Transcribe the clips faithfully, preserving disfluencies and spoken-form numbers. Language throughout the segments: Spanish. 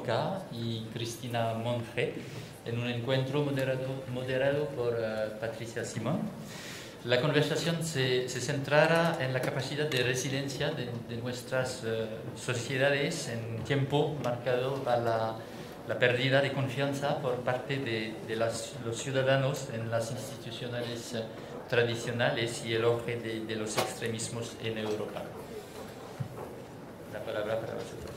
Barca y Cristina Monge, en un encuentro moderado, moderado por uh, Patricia Simón. La conversación se, se centrará en la capacidad de resiliencia de, de nuestras uh, sociedades en un tiempo marcado por la, la pérdida de confianza por parte de, de las, los ciudadanos en las instituciones uh, tradicionales y el auge de, de los extremismos en Europa. La palabra para vosotros.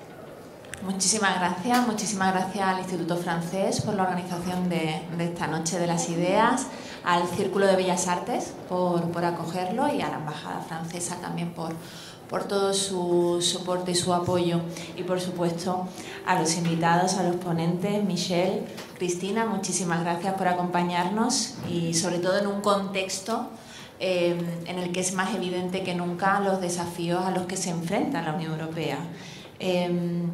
Muchísimas gracias, muchísimas gracias al Instituto Francés por la organización de, de esta Noche de las Ideas, al Círculo de Bellas Artes por, por acogerlo y a la Embajada Francesa también por, por todo su soporte y su apoyo. Y por supuesto a los invitados, a los ponentes, Michelle, Cristina, muchísimas gracias por acompañarnos y sobre todo en un contexto eh, en el que es más evidente que nunca los desafíos a los que se enfrenta la Unión Europea. Eh,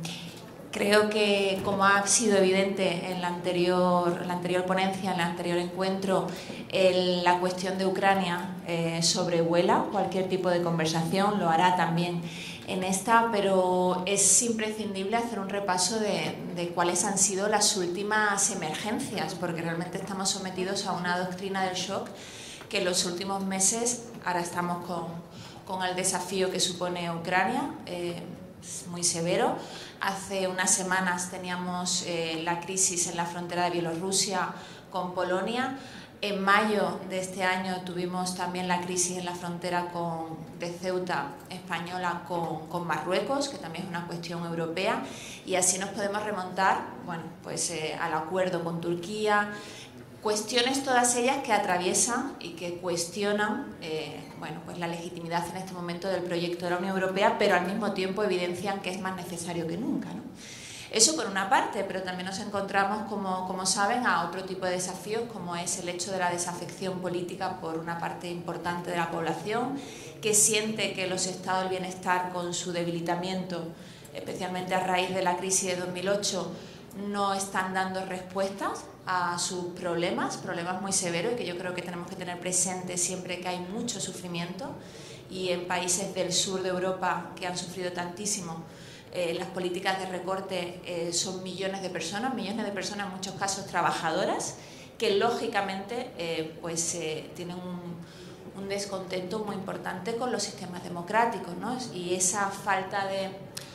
Creo que, como ha sido evidente en la anterior, la anterior ponencia, en el anterior encuentro, el, la cuestión de Ucrania eh, sobrevuela cualquier tipo de conversación, lo hará también en esta, pero es imprescindible hacer un repaso de, de cuáles han sido las últimas emergencias, porque realmente estamos sometidos a una doctrina del shock que en los últimos meses, ahora estamos con, con el desafío que supone Ucrania, eh, es muy severo. Hace unas semanas teníamos eh, la crisis en la frontera de Bielorrusia con Polonia. En mayo de este año tuvimos también la crisis en la frontera con, de Ceuta española con, con Marruecos, que también es una cuestión europea. Y así nos podemos remontar, bueno, pues, eh, al acuerdo con Turquía. Cuestiones todas ellas que atraviesan y que cuestionan eh, bueno, pues la legitimidad en este momento del proyecto de la Unión Europea, pero al mismo tiempo evidencian que es más necesario que nunca, ¿no? Eso por una parte, pero también nos encontramos, como, como saben, a otro tipo de desafíos, como es el hecho de la desafección política por una parte importante de la población, que siente que los estados del bienestar, con su debilitamiento, especialmente a raíz de la crisis de dos mil ocho, no están dando respuestas a sus problemas, problemas muy severos y que yo creo que tenemos que tener presente siempre que hay mucho sufrimiento, y en países del sur de Europa que han sufrido tantísimo, eh, las políticas de recorte eh, son millones de personas, millones de personas en muchos casos trabajadoras, que lógicamente eh, pues, eh, tienen un, un descontento muy importante con los sistemas democráticos, ¿no? Y esa falta de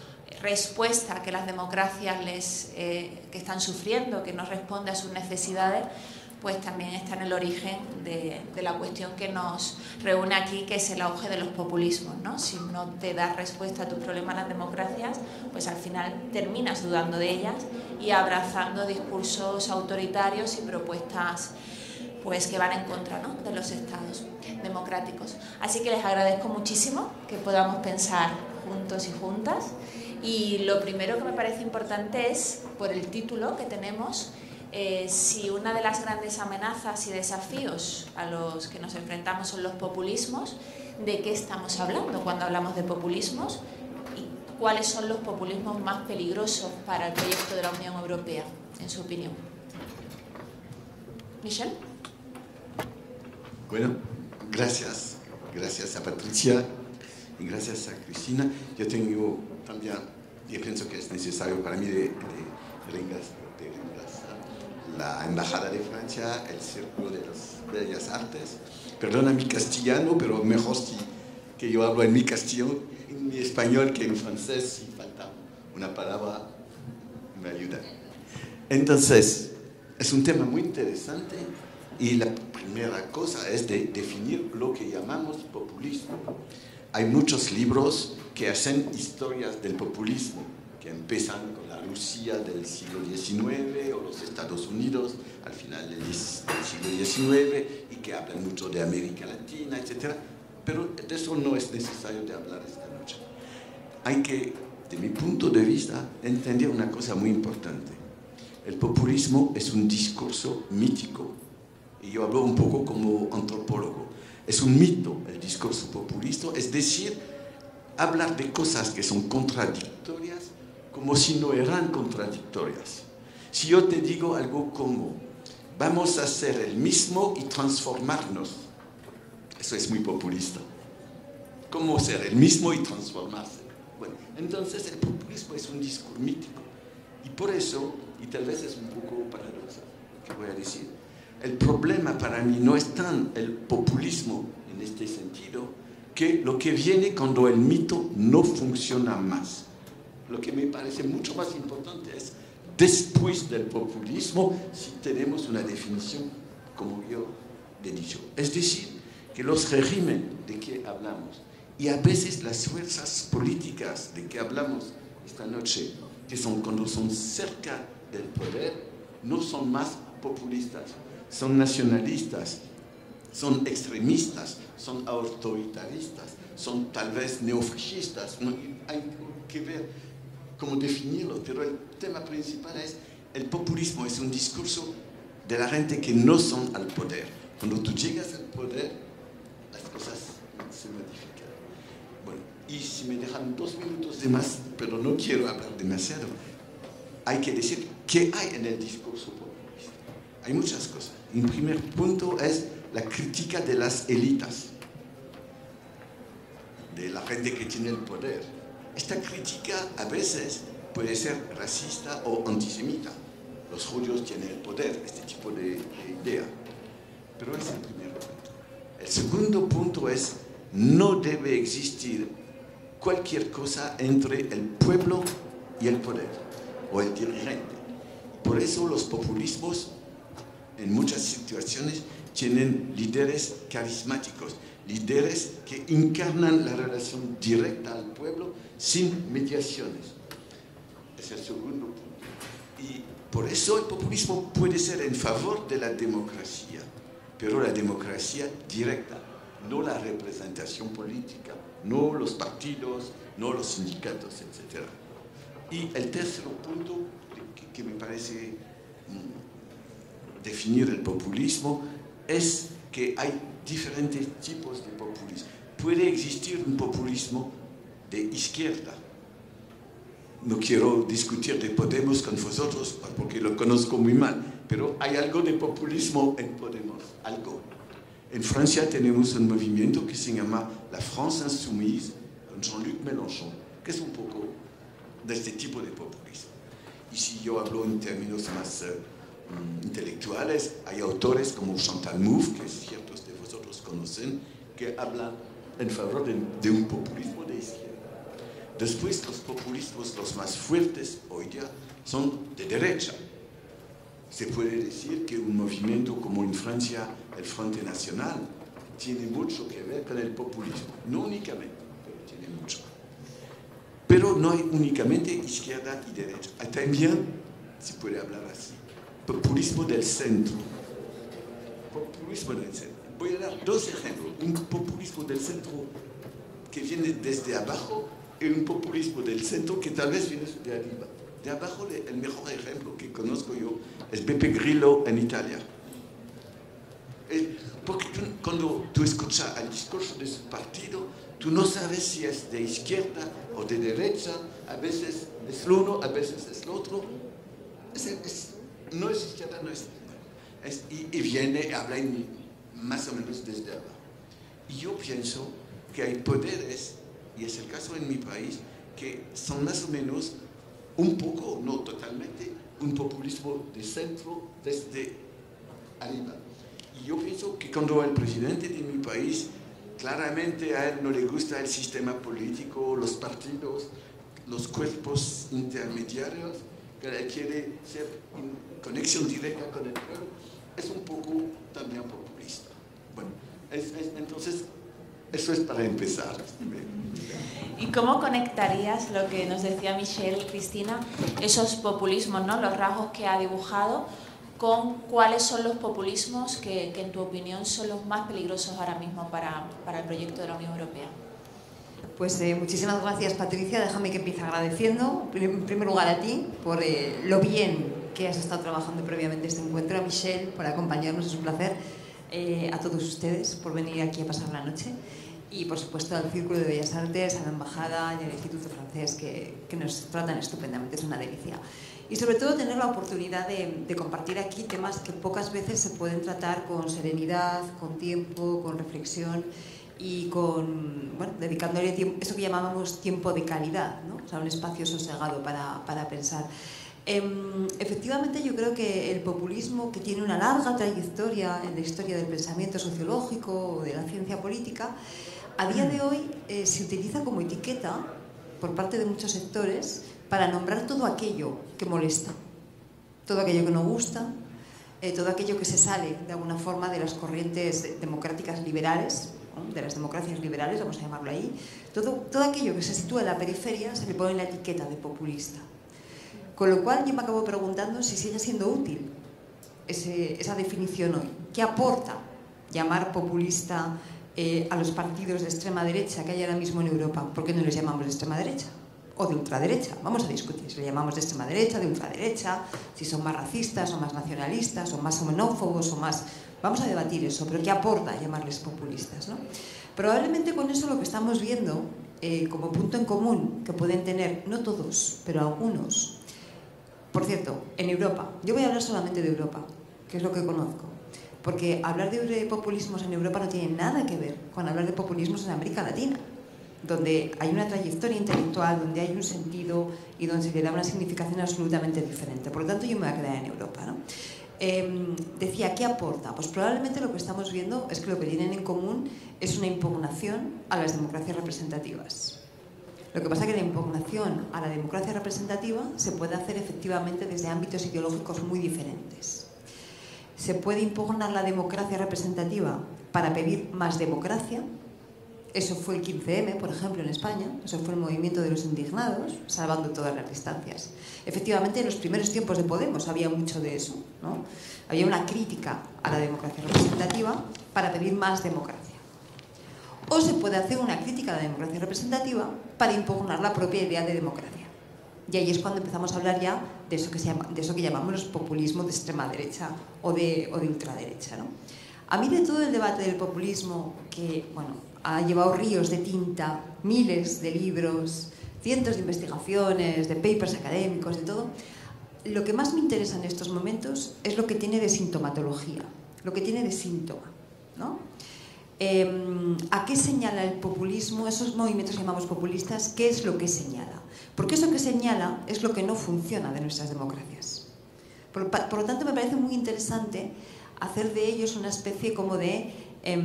respuesta que las democracias les, eh, que están sufriendo, que no responde a sus necesidades, pues también está en el origen de, de la cuestión que nos reúne aquí, que es el auge de los populismos, ¿no? Si no te das respuesta a tus problemas las democracias, pues al final terminas dudando de ellas y abrazando discursos autoritarios y propuestas pues que van en contra, ¿no?, de los estados democráticos. Así que les agradezco muchísimo que podamos pensar juntos y juntas. Y lo primero que me parece importante es, por el título que tenemos, eh, si una de las grandes amenazas y desafíos a los que nos enfrentamos son los populismos, ¿de qué estamos hablando cuando hablamos de populismos? ¿Y cuáles son los populismos más peligrosos para el proyecto de la Unión Europea, en su opinión? Michelle. Bueno, gracias. Gracias a Patricia y gracias a Cristina. Yo tengo también, yo pienso que es necesario para mí de, de, de reemplazar la Embajada de Francia, el Círculo de las Bellas Artes. Perdona mi castellano, pero mejor si, que yo hablo en mi castellano, en mi español, que en francés, si falta una palabra, me ayuda. Entonces, es un tema muy interesante y la primera cosa es de definir lo que llamamos populismo. Hay muchos libros que hacen historias del populismo, que empiezan con la Rusia del siglo diecinueve o los Estados Unidos al final del siglo diecinueve y que hablan mucho de América Latina, etcétera. Pero de eso no es necesario de hablar esta noche. Hay que, de mi punto de vista, entender una cosa muy importante. El populismo es un discurso mítico, y yo hablo un poco como antropólogo. Es un mito el discurso populista, es decir, hablar de cosas que son contradictorias como si no eran contradictorias. Si yo te digo algo como, vamos a hacer el mismo y transformarnos, eso es muy populista. ¿Cómo ser el mismo y transformarse? Bueno, entonces el populismo es un discurso mítico. Y por eso, y tal vez es un poco paradoxal lo que voy a decir, el problema para mí no es tan el populismo en este sentido, que lo que viene cuando el mito no funciona más. Lo que me parece mucho más importante es, después del populismo, si tenemos una definición, como yo he dicho. Es decir, que los regímenes de que hablamos, y a veces las fuerzas políticas de que hablamos esta noche, que son cuando son cerca del poder, no son más populistas, son nacionalistas, son extremistas, son autoritaristas, son tal vez neofascistas. No, hay que ver cómo definirlo, pero el tema principal es el populismo es un discurso de la gente que no son al poder. Cuando tú llegas al poder, las cosas se modifican. Bueno, y si me dejan dos minutos de más, pero no quiero hablar demasiado, hay que decir qué hay en el discurso populista. Hay muchas cosas. Un primer punto es la crítica de las élites, de la gente que tiene el poder. Esta crítica a veces puede ser racista o antisemita. Los judíos tienen el poder, este tipo de, de idea. Pero es el primer punto. El segundo punto es, no debe existir cualquier cosa entre el pueblo y el poder, o el dirigente. Por eso los populismos, en muchas situaciones, tienen líderes carismáticos, líderes que encarnan la relación directa al pueblo sin mediaciones. Es el segundo punto. Y por eso el populismo puede ser en favor de la democracia, pero la democracia directa, no la representación política, no los partidos, no los sindicatos, etcétera. Y el tercer punto que, que me parece mm, definir el populismo es que hay diferentes tipos de populismo. Puede existir un populismo de izquierda. No quiero discutir de Podemos con vosotros porque lo conozco muy mal, pero hay algo de populismo en Podemos, algo. En Francia tenemos un movimiento que se llama la France Insoumise, con Jean-Luc Mélenchon, que es un poco de este tipo de populismo. Y si yo hablo en términos más uh, intelectuales, hay autores como Chantal Mouffe, que ciertos de vosotros conocen, que hablan en favor de, de un populismo de izquierda. Después, los populismos, los más fuertes hoy día, son de derecha. Se puede decir que un movimiento como en Francia, el Frente Nacional, tiene mucho que ver con el populismo. No únicamente, pero tiene mucho. Pero no hay únicamente izquierda y derecha. Hay también, si puede hablar así, populismo del centro. Populismo del centro. Voy a dar dos ejemplos. Un populismo del centro que viene desde abajo y un populismo del centro que tal vez viene de arriba. De abajo, el mejor ejemplo que conozco yo es Beppe Grillo en Italia. Porque tú, cuando tú escuchas el discurso de su partido, tú no sabes si es de izquierda o de derecha, a veces es lo uno, a veces es lo otro. Es, es, no es izquierda, no es... es y, y viene, habla en, más o menos desde abajo. Y yo pienso que hay poderes, y es el caso en mi país, que son más o menos un poco, no totalmente, un populismo de centro desde arriba. Y yo pienso que cuando el presidente de mi país, claramente a él no le gusta el sistema político, los partidos, los cuerpos intermediarios, que él quiere ser en conexión directa con el pueblo, es un poco también populista. Bueno, es, es, entonces, eso es para empezar. ¿Y cómo conectarías lo que nos decía Michelle, Cristina, esos populismos, ¿no? Los rasgos que ha dibujado, con cuáles son los populismos que, que en tu opinión son los más peligrosos ahora mismo para, para el proyecto de la Unión Europea? Pues eh, muchísimas gracias, Patricia. Déjame que empiece agradeciendo, en primer lugar a ti, por eh, lo bien que has estado trabajando previamente este encuentro, a Michelle por acompañarnos, es un placer, eh, a todos ustedes por venir aquí a pasar la noche, y por supuesto al Círculo de Bellas Artes, a la Embajada y al Instituto Francés, que, que nos tratan estupendamente, es una delicia. Y sobre todo tener la oportunidad de, de compartir aquí temas que pocas veces se pueden tratar con serenidad, con tiempo, con reflexión y con, bueno, dedicándole tiempo, eso que llamábamos tiempo de calidad, ¿no? O sea, un espacio sosegado para, para pensar. Eh, efectivamente, yo creo que el populismo, que tiene una larga trayectoria en la historia del pensamiento sociológico o de la ciencia política, a día de hoy eh, se utiliza como etiqueta por parte de muchos sectores para nombrar todo aquello que molesta, todo aquello que no gusta, eh, todo aquello que se sale de alguna forma de las corrientes democráticas liberales, ¿no? De las democracias liberales, vamos a llamarlo ahí. Todo, todo aquello que se sitúa en la periferia se le pone la etiqueta de populista. Con lo cual yo me acabo preguntando si sigue siendo útil ese, esa definición hoy. ¿Qué aporta llamar populista eh, a los partidos de extrema derecha que hay ahora mismo en Europa? ¿Por qué no les llamamos de extrema derecha? O de ultraderecha. Vamos a discutir si le llamamos de extrema derecha, de ultraderecha, si son más racistas o más nacionalistas o más xenófobos o más... Vamos a debatir eso, pero ¿qué aporta llamarles populistas, ¿no? Probablemente con eso lo que estamos viendo eh, como punto en común que pueden tener, no todos, pero algunos. Por cierto, en Europa, yo voy a hablar solamente de Europa, que es lo que conozco, porque hablar de populismos en Europa no tiene nada que ver con hablar de populismos en América Latina, donde hay una trayectoria intelectual, donde hay un sentido y donde se le da una significación absolutamente diferente. Por lo tanto, yo me voy a quedar en Europa, ¿no? Eh, decía, ¿qué aporta? Pues probablemente lo que estamos viendo es que lo que tienen en común es una impugnación a las democracias representativas. Lo que pasa es que la impugnación a la democracia representativa se puede hacer efectivamente desde ámbitos ideológicos muy diferentes. Se puede impugnar la democracia representativa para pedir más democracia. Eso fue el quince eme, por ejemplo, en España. Eso fue el movimiento de los indignados, salvando todas las distancias. Efectivamente, en los primeros tiempos de Podemos había mucho de eso, ¿no? Había una crítica a la democracia representativa para pedir más democracia. O se puede hacer una crítica a la democracia representativa para impugnar la propia idea de democracia. Y ahí es cuando empezamos a hablar ya de eso que, se llama, de eso que llamamos los populismos de extrema derecha o de, o de ultraderecha, ¿no? A mí de todo el debate del populismo, que bueno, ha llevado ríos de tinta, miles de libros, cientos de investigaciones, de papers académicos, de todo, lo que más me interesa en estos momentos es lo que tiene de sintomatología, lo que tiene de síntoma, ¿no? Eh, ¿A qué señala el populismo? Esos movimientos que llamamos populistas, ¿qué es lo que señala? Porque eso que señala es lo que no funciona de nuestras democracias. Por, por lo tanto, me parece muy interesante hacer de ellos una especie como de... Eh,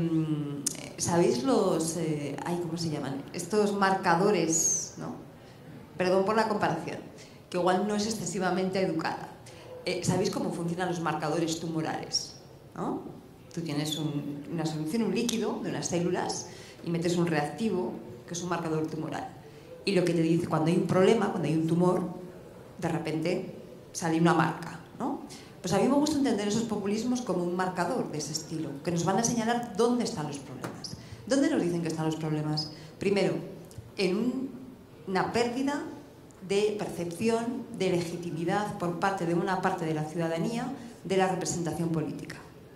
¿Sabéis los... Eh, ay, ¿cómo se llaman? Estos marcadores, ¿no? Perdón por la comparación, que igual no es excesivamente educada. Eh, ¿Sabéis cómo funcionan los marcadores tumorales? ¿No? Tú tienes un, una solución, un líquido de unas células y metes un reactivo, que es un marcador tumoral. Y lo que te dice, cuando hay un problema, cuando hay un tumor, de repente sale una marca, ¿no? Pues a mí me gusta entender esos populismos como un marcador de ese estilo, que nos van a señalar dónde están los problemas. ¿Dónde nos dicen que están los problemas? Primero, en un, una pérdida de percepción, de legitimidad por parte de una parte de la ciudadanía de la representación política.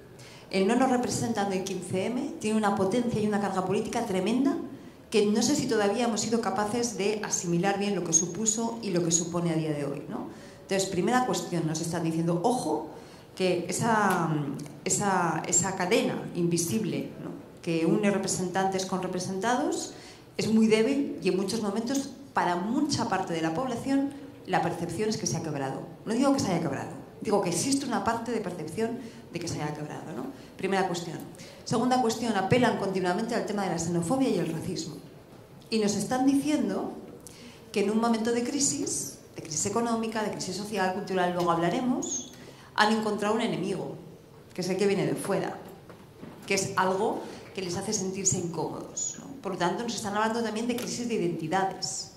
El no nos representan del quince eme tiene una potencia y una carga política tremenda que no sé si todavía hemos sido capaces de asimilar bien lo que supuso y lo que supone a día de hoy, ¿no? Entonces, primera cuestión, nos están diciendo, ojo, que esa, esa, esa cadena invisible, ¿no?, que une representantes con representados es muy débil y en muchos momentos, para mucha parte de la población, la percepción es que se ha quebrado. No digo que se haya quebrado, digo que existe una parte de percepción de que se haya quebrado, ¿no? Primera cuestión. Segunda cuestión, apelan continuamente al tema de la xenofobia y el racismo. Y nos están diciendo que en un momento de crisis, de crisis económica, de crisis social, cultural, luego hablaremos, han encontrado un enemigo, que es el que viene de fuera, que es algo que les hace sentirse incómodos, ¿no? Por lo tanto, nos están hablando también de crisis de identidades.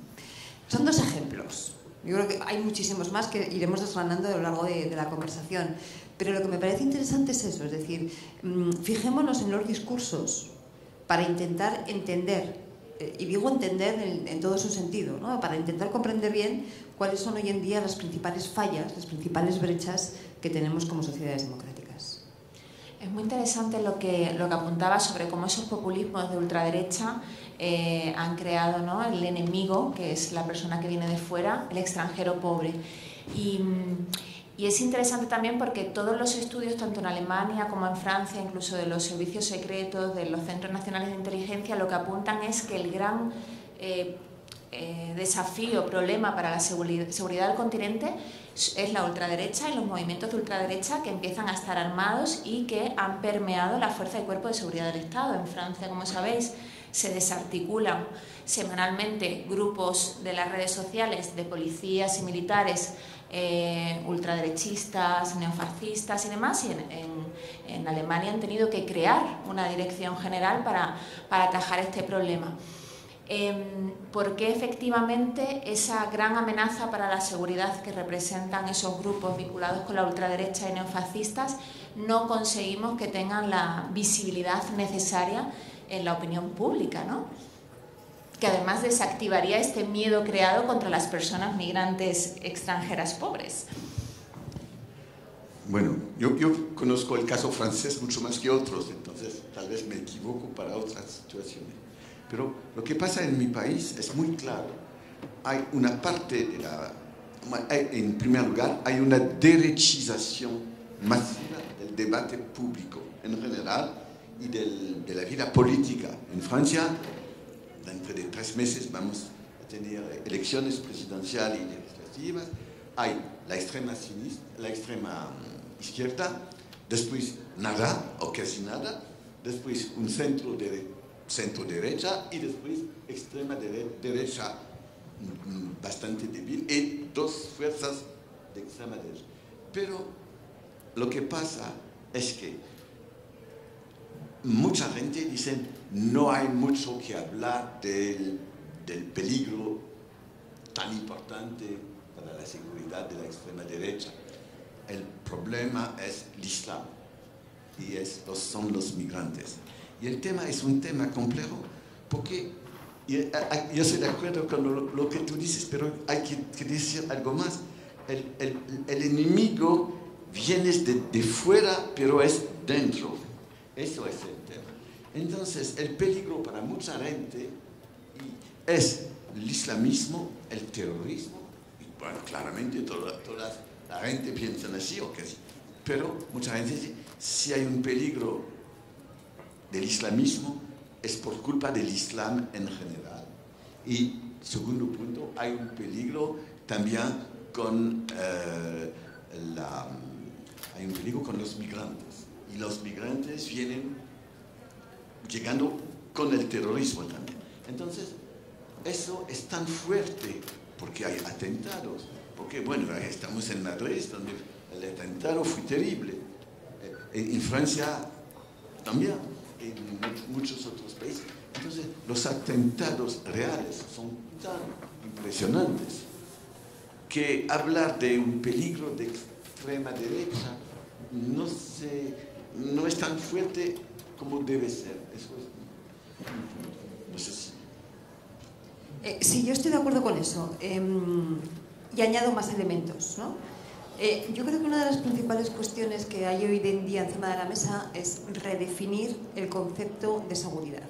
Son dos ejemplos. Yo creo que hay muchísimos más que iremos desgranando a lo largo de, de la conversación. Pero lo que me parece interesante es eso, es decir, mmm, fijémonos en los discursos para intentar entender, eh, y digo entender en, en todo su sentido, ¿no?, para intentar comprender bien cuáles son hoy en día las principales fallas, las principales brechas que tenemos como sociedades democráticas. Es muy interesante lo que, lo que apuntaba sobre cómo esos populismos de ultraderecha eh, han creado, ¿no?, el enemigo, que es la persona que viene de fuera, el extranjero pobre. Y, y es interesante también porque todos los estudios, tanto en Alemania como en Francia, incluso de los servicios secretos, de los centros nacionales de inteligencia, lo que apuntan es que el gran... Eh, eh, desafío, problema para la seguridad del continente es la ultraderecha y los movimientos de ultraderecha que empiezan a estar armados y que han permeado la fuerza y cuerpo de seguridad del Estado. En Francia, como sabéis, se desarticulan semanalmente grupos de las redes sociales de policías y militares eh, ultraderechistas, neofascistas y demás, y en, en, en Alemania han tenido que crear una dirección general para, para atajar este problema. Eh, ¿Por qué efectivamente esa gran amenaza para la seguridad que representan esos grupos vinculados con la ultraderecha y neofascistas no conseguimos que tengan la visibilidad necesaria en la opinión pública, ¿no? Que además desactivaría este miedo creado contra las personas migrantes extranjeras pobres? Bueno, yo, yo conozco el caso francés mucho más que otros, entonces tal vez me equivoco para otras situaciones. Pero lo que pasa en mi país es muy claro. Hay una parte de la... En primer lugar, hay una derechización masiva del debate público en general y del, de la vida política. En Francia, dentro de tres meses vamos a tener elecciones presidenciales y legislativas. Hay la extrema, sinistra, la extrema izquierda, después nada o casi nada, después un centro de centro derecha y después extrema derecha bastante débil y dos fuerzas de extrema derecha. Pero lo que pasa es que mucha gente dice no hay mucho que hablar del, del peligro tan importante para la seguridad de la extrema derecha. El problema es el Islam y es, son los migrantes. Y el tema es un tema complejo, porque yo, yo estoy de acuerdo con lo, lo que tú dices, pero hay que, que decir algo más. El, el, el enemigo viene de, de fuera, pero es dentro. Eso es el tema. Entonces, el peligro para mucha gente es el islamismo, el terrorismo, y bueno, claramente toda, toda la gente piensa así, o que sí. Pero mucha gente dice, si hay un peligro del islamismo, es por culpa del Islam en general. Y, segundo punto, hay un peligro también con, eh, la, hay un peligro con los migrantes. Y los migrantes vienen llegando con el terrorismo también. Entonces, eso es tan fuerte porque hay atentados. Porque, bueno, estamos en Madrid, donde el atentado fue terrible. En Francia también. En muchos otros países. Entonces, los atentados reales son tan impresionantes que hablar de un peligro de extrema derecha no, se, no es tan fuerte como debe ser. Eso es, no sé si... Eh, sí, yo estoy de acuerdo con eso. Eh, y añado más elementos, ¿no? Eh, yo creo que una de las principales cuestiones que hay hoy en día encima de la mesa es redefinir el concepto de seguridad.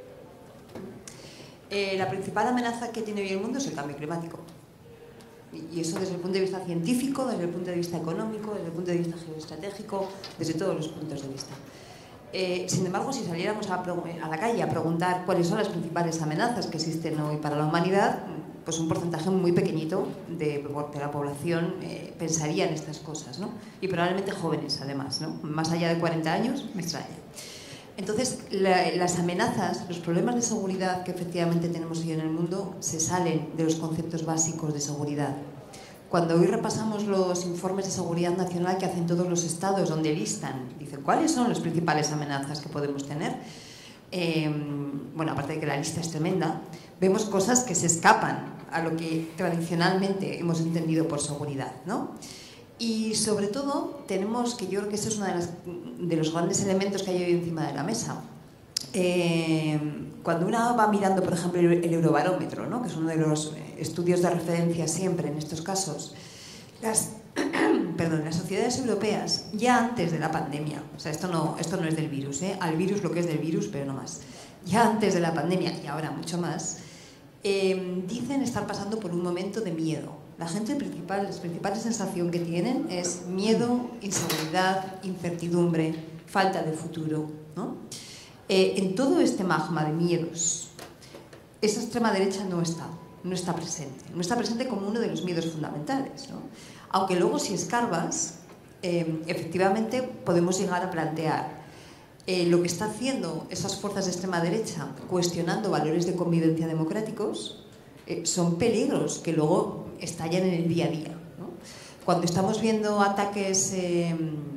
Eh, la principal amenaza que tiene hoy el mundo es el cambio climático. Y eso desde el punto de vista científico, desde el punto de vista económico, desde el punto de vista geoestratégico, desde todos los puntos de vista. Eh, sin embargo, si saliéramos a, a la calle a preguntar cuáles son las principales amenazas que existen hoy para la humanidad, pues un porcentaje muy pequeñito de, de la población eh, pensaría en estas cosas, ¿no? Y probablemente jóvenes, además, ¿no? Más allá de cuarenta años, me extraña. Entonces, la, las amenazas, los problemas de seguridad que efectivamente tenemos hoy en el mundo se salen de los conceptos básicos de seguridad. Cuando hoy repasamos los informes de seguridad nacional que hacen todos los estados, donde listan, dicen cuáles son las principales amenazas que podemos tener, eh, bueno, aparte de que la lista es tremenda, vemos cosas que se escapan a lo que tradicionalmente hemos entendido por seguridad, ¿no? Y sobre todo tenemos, que yo creo que eso es uno de, las, de los grandes elementos que hay hoy encima de la mesa. Eh, cuando uno va mirando, por ejemplo, el, el Eurobarómetro, ¿no? Que es uno de los estudios de referencia siempre en estos casos, las, perdón, las sociedades europeas, ya antes de la pandemia, o sea, esto no, esto no es del virus, ¿eh? Al virus lo que es del virus, pero no más, ya antes de la pandemia y ahora mucho más, eh, dicen estar pasando por un momento de miedo. La gente principal, la principal sensación que tienen es miedo, inseguridad, incertidumbre, falta de futuro, ¿no? Eh, en todo este magma de miedos, esa extrema derecha no está. no está presente. No está presente como uno de los miedos fundamentales, ¿no? Aunque luego, si escarbas, eh, efectivamente podemos llegar a plantear eh, lo que está haciendo esas fuerzas de extrema derecha, cuestionando valores de convivencia democráticos, eh, son peligros que luego estallan en el día a día, ¿no? Cuando estamos viendo ataques eh,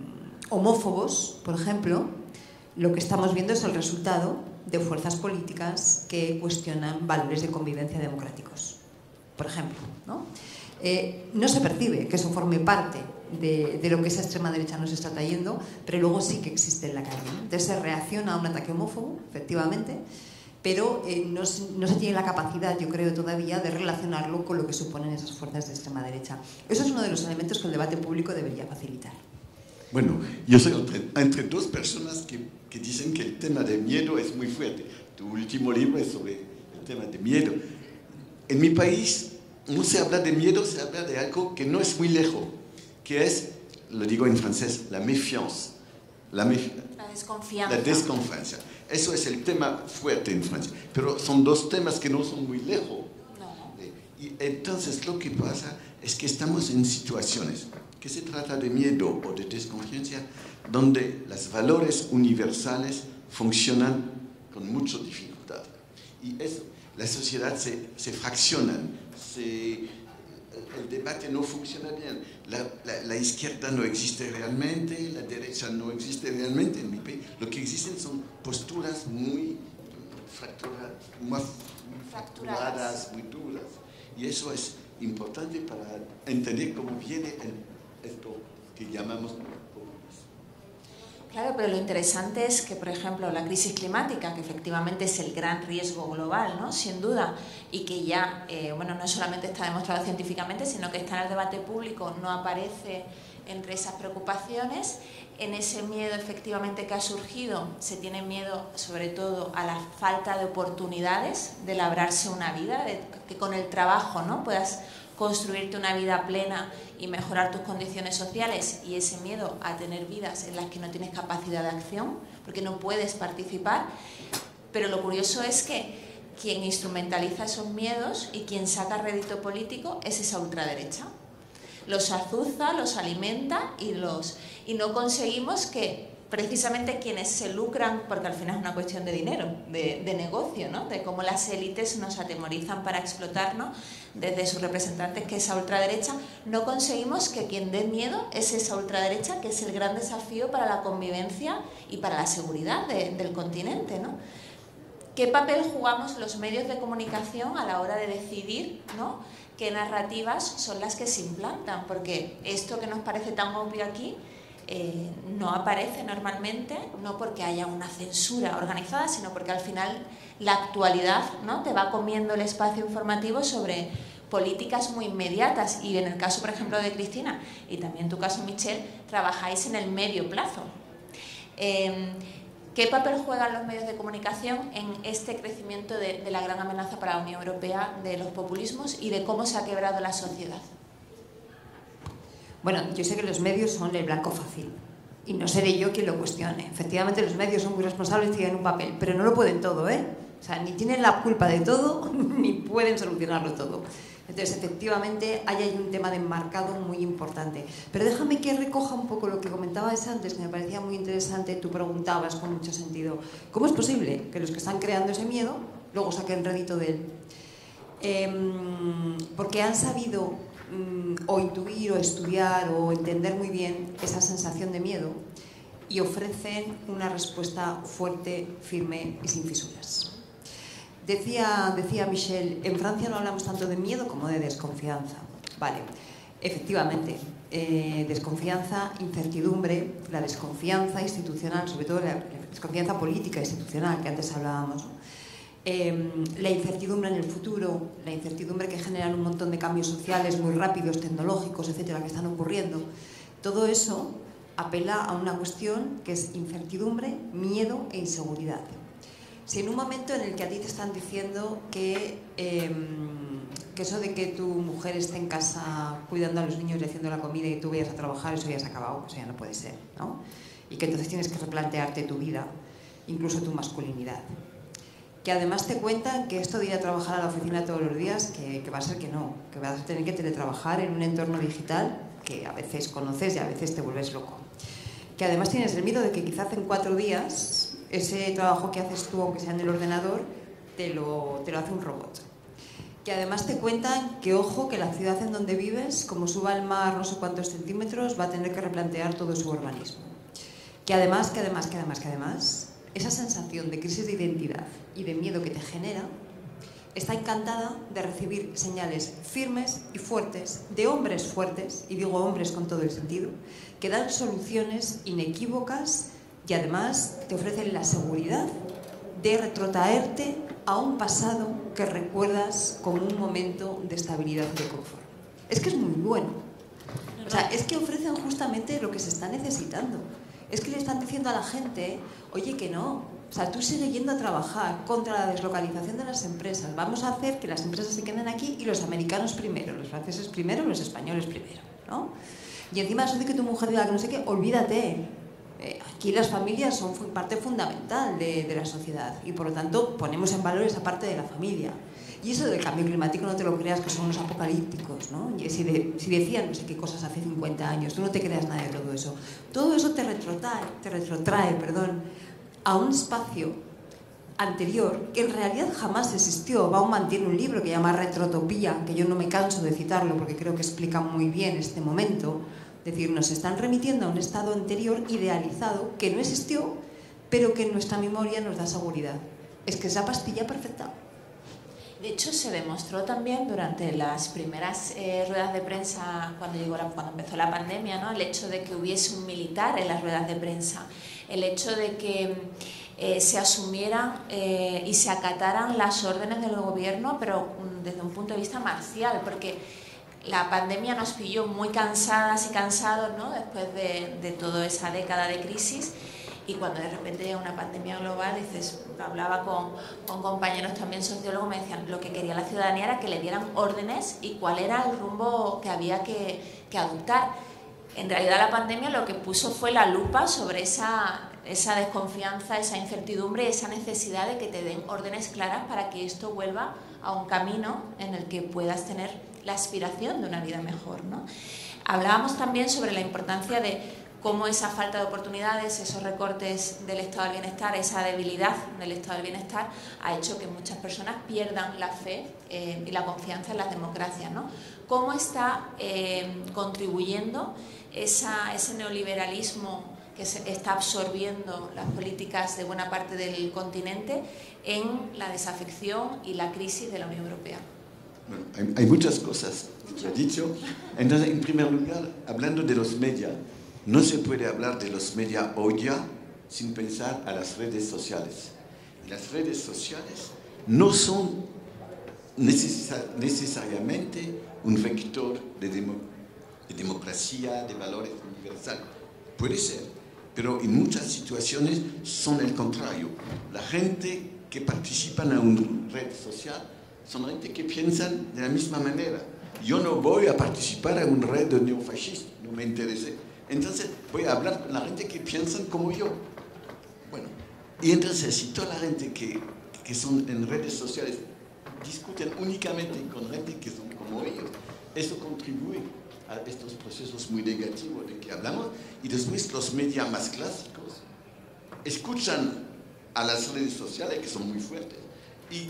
homófobos, por ejemplo, lo que estamos viendo es el resultado de fuerzas políticas que cuestionan valores de convivencia democráticos, por ejemplo, ¿no? Eh, no se percibe que eso forme parte de, de lo que esa extrema derecha nos está trayendo, pero luego sí que existe en la calle, ¿no? Entonces se reacciona a un ataque homófobo, efectivamente, pero eh, no, no se tiene la capacidad, yo creo todavía, de relacionarlo con lo que suponen esas fuerzas de extrema derecha. Eso es uno de los elementos que el debate público debería facilitar. Bueno, yo soy entre, entre dos personas que, que dicen que el tema del miedo es muy fuerte. Tu último libro es sobre el tema del miedo. En mi país no se habla de miedo, se habla de algo que no es muy lejos, que es, lo digo en francés, la méfiance. La, méf la desconfianza. La desconfianza. Eso es el tema fuerte en Francia. Pero son dos temas que no son muy lejos. No. Y entonces lo que pasa es que estamos en situaciones que se trata de miedo o de desconfianza, donde los valores universales funcionan con mucha dificultad. Y eso, la sociedad se, se fracciona, se, el debate no funciona bien. La, la, la izquierda no existe realmente, la derecha no existe realmente en mi país. Lo que existen son posturas muy, fractura, muy fracturadas, muy duras. Y eso es importante para entender cómo viene el esto que llamamos populismo. Claro, pero lo interesante es que, por ejemplo, la crisis climática, que efectivamente es el gran riesgo global, ¿no? Sin duda, y que ya, eh, bueno, no solamente está demostrado científicamente, sino que está en el debate público, no aparece entre esas preocupaciones. En ese miedo efectivamente que ha surgido, se tiene miedo sobre todo a la falta de oportunidades de labrarse una vida, de que con el trabajo, ¿no?, puedas construirte una vida plena y mejorar tus condiciones sociales, y ese miedo a tener vidas en las que no tienes capacidad de acción, porque no puedes participar. Pero lo curioso es que quien instrumentaliza esos miedos y quien saca rédito político es esa ultraderecha. Los azuza, los alimenta y, los, y no conseguimos que precisamente quienes se lucran, porque al final es una cuestión de dinero, de, de negocio, ¿no?, de cómo las élites nos atemorizan para explotarnos desde sus representantes, que es esa ultraderecha, no conseguimos que quien dé miedo es esa ultraderecha, que es el gran desafío para la convivencia y para la seguridad de, del continente, ¿no? ¿Qué papel jugamos los medios de comunicación a la hora de decidir, ¿no?, qué narrativas son las que se implantan? Porque esto que nos parece tan obvio aquí eh, no aparece normalmente, no porque haya una censura organizada, sino porque al final la actualidad, ¿no?, te va comiendo el espacio informativo sobre políticas muy inmediatas. Y en el caso, por ejemplo, de Cristina, y también en tu caso, Michelle, trabajáis en el medio plazo. Eh, ¿Qué papel juegan los medios de comunicación en este crecimiento de, de la gran amenaza para la Unión Europea de los populismos y de cómo se ha quebrado la sociedad? Bueno, yo sé que los medios son el blanco fácil y no seré yo quien lo cuestione. Efectivamente, los medios son muy responsables y tienen un papel, pero no lo pueden todo, ¿eh? O sea, ni tienen la culpa de todo, ni pueden solucionarlo todo. Entonces, efectivamente, hay ahí un tema de enmarcado muy importante. Pero déjame que recoja un poco lo que comentabas antes, que me parecía muy interesante. Tú preguntabas con mucho sentido, ¿cómo es posible que los que están creando ese miedo luego saquen rédito de él? Eh, porque han sabido mm, o intuir o estudiar o entender muy bien esa sensación de miedo y ofrecen una respuesta fuerte, firme y sin fisuras. Decía, decía Michelle, en Francia no hablamos tanto de miedo como de desconfianza. Vale, efectivamente, eh, desconfianza, incertidumbre, la desconfianza institucional, sobre todo la, la desconfianza política institucional que antes hablábamos, ¿no? eh, la incertidumbre en el futuro, la incertidumbre que generan un montón de cambios sociales muy rápidos, tecnológicos, etcétera, que están ocurriendo. Todo eso apela a una cuestión que es incertidumbre, miedo e inseguridad. Si en un momento en el que a ti te están diciendo que, eh, que eso de que tu mujer esté en casa cuidando a los niños y haciendo la comida y tú vayas a trabajar, eso ya se ha acabado, eso ya no puede ser, ¿no? Y que entonces tienes que replantearte tu vida, incluso tu masculinidad. que además te cuentan que esto de ir a trabajar a la oficina todos los días, que, que va a ser que no, que vas a tener que teletrabajar en un entorno digital que a veces conoces y a veces te vuelves loco. Que además tienes el miedo de que quizás en cuatro días ese trabajo que haces tú, aunque sea en el ordenador, te lo, te lo hace un robot. Que además te cuentan que, ojo, que la ciudad en donde vives, como suba el mar no sé cuántos centímetros, va a tener que replantear todo su urbanismo. Que además, que además, que además, que además, esa sensación de crisis de identidad y de miedo que te genera, está encantada de recibir señales firmes y fuertes de hombres fuertes, y digo hombres con todo el sentido, que dan soluciones inequívocas y además te ofrecen la seguridad de retrotraerte a un pasado que recuerdas como un momento de estabilidad y de confort. Es que es muy bueno. O sea, es que ofrecen justamente lo que se está necesitando. Es que le están diciendo a la gente, oye, que no. O sea, tú sigues yendo a trabajar contra la deslocalización de las empresas. Vamos a hacer que las empresas se queden aquí y los americanos primero, los franceses primero, los españoles primero, ¿no? Y encima eso de que tu mujer diga que no sé qué, olvídate. Eh, aquí las familias son parte fundamental de, de la sociedad y por lo tanto ponemos en valor esa parte de la familia. Y eso del cambio climático no te lo creas que son unos apocalípticos, ¿no? Y si, de, si decían no sé qué cosas hace cincuenta años, tú no te creas nada de todo eso. Todo eso te retrotrae, te retrotrae, perdón, a un espacio anterior que en realidad jamás existió. Bauman tiene un libro que se llama Retrotopía, que yo no me canso de citarlo porque creo que explica muy bien este momento. Es decir, nos están remitiendo a un estado anterior idealizado que no existió, pero que en nuestra memoria nos da seguridad. Es que es la pastilla perfecta. De hecho, se demostró también durante las primeras eh, ruedas de prensa, cuando, llegó la, cuando empezó la pandemia, ¿no? El hecho de que hubiese un militar en las ruedas de prensa, el hecho de que eh, se asumieran eh, y se acataran las órdenes del gobierno, pero um, desde un punto de vista marcial, porque la pandemia nos pilló muy cansadas y cansados, ¿no? Después de, de toda esa década de crisis. Y cuando de repente llega una pandemia global, dices, hablaba con, con compañeros también sociólogos, me decían lo que quería la ciudadanía era que le dieran órdenes y cuál era el rumbo que había que, que adoptar. En realidad la pandemia lo que puso fue la lupa sobre esa, esa desconfianza, esa incertidumbre, esa necesidad de que te den órdenes claras para que esto vuelva a un camino en el que puedas tener la aspiración de una vida mejor, ¿no? Hablábamos también sobre la importancia de cómo esa falta de oportunidades, esos recortes del estado del bienestar, esa debilidad del estado del bienestar ha hecho que muchas personas pierdan la fe eh, y la confianza en las democracias, ¿no? ¿Cómo está eh, contribuyendo esa, ese neoliberalismo que se está absorbiendo las políticas de buena parte del continente en la desafección y la crisis de la Unión Europea? Bueno, hay, hay muchas cosas que he dicho. Entonces, en primer lugar, hablando de los medios, no se puede hablar de los medios hoy ya sin pensar a las redes sociales. Las redes sociales no son necesar, necesariamente un vector de, demo, de democracia, de valores universales. Puede ser, pero en muchas situaciones son el contrario. La gente que participa en una red social son gente que piensan de la misma manera. Yo no voy a participar en una red de neofascistas, no me interesa. Entonces voy a hablar con la gente que piensan como yo. Bueno, y entonces si toda la gente que, que son en redes sociales discuten únicamente con gente que son como ellos, eso contribuye a estos procesos muy negativos de que hablamos. Y después los medios más clásicos escuchan a las redes sociales que son muy fuertes y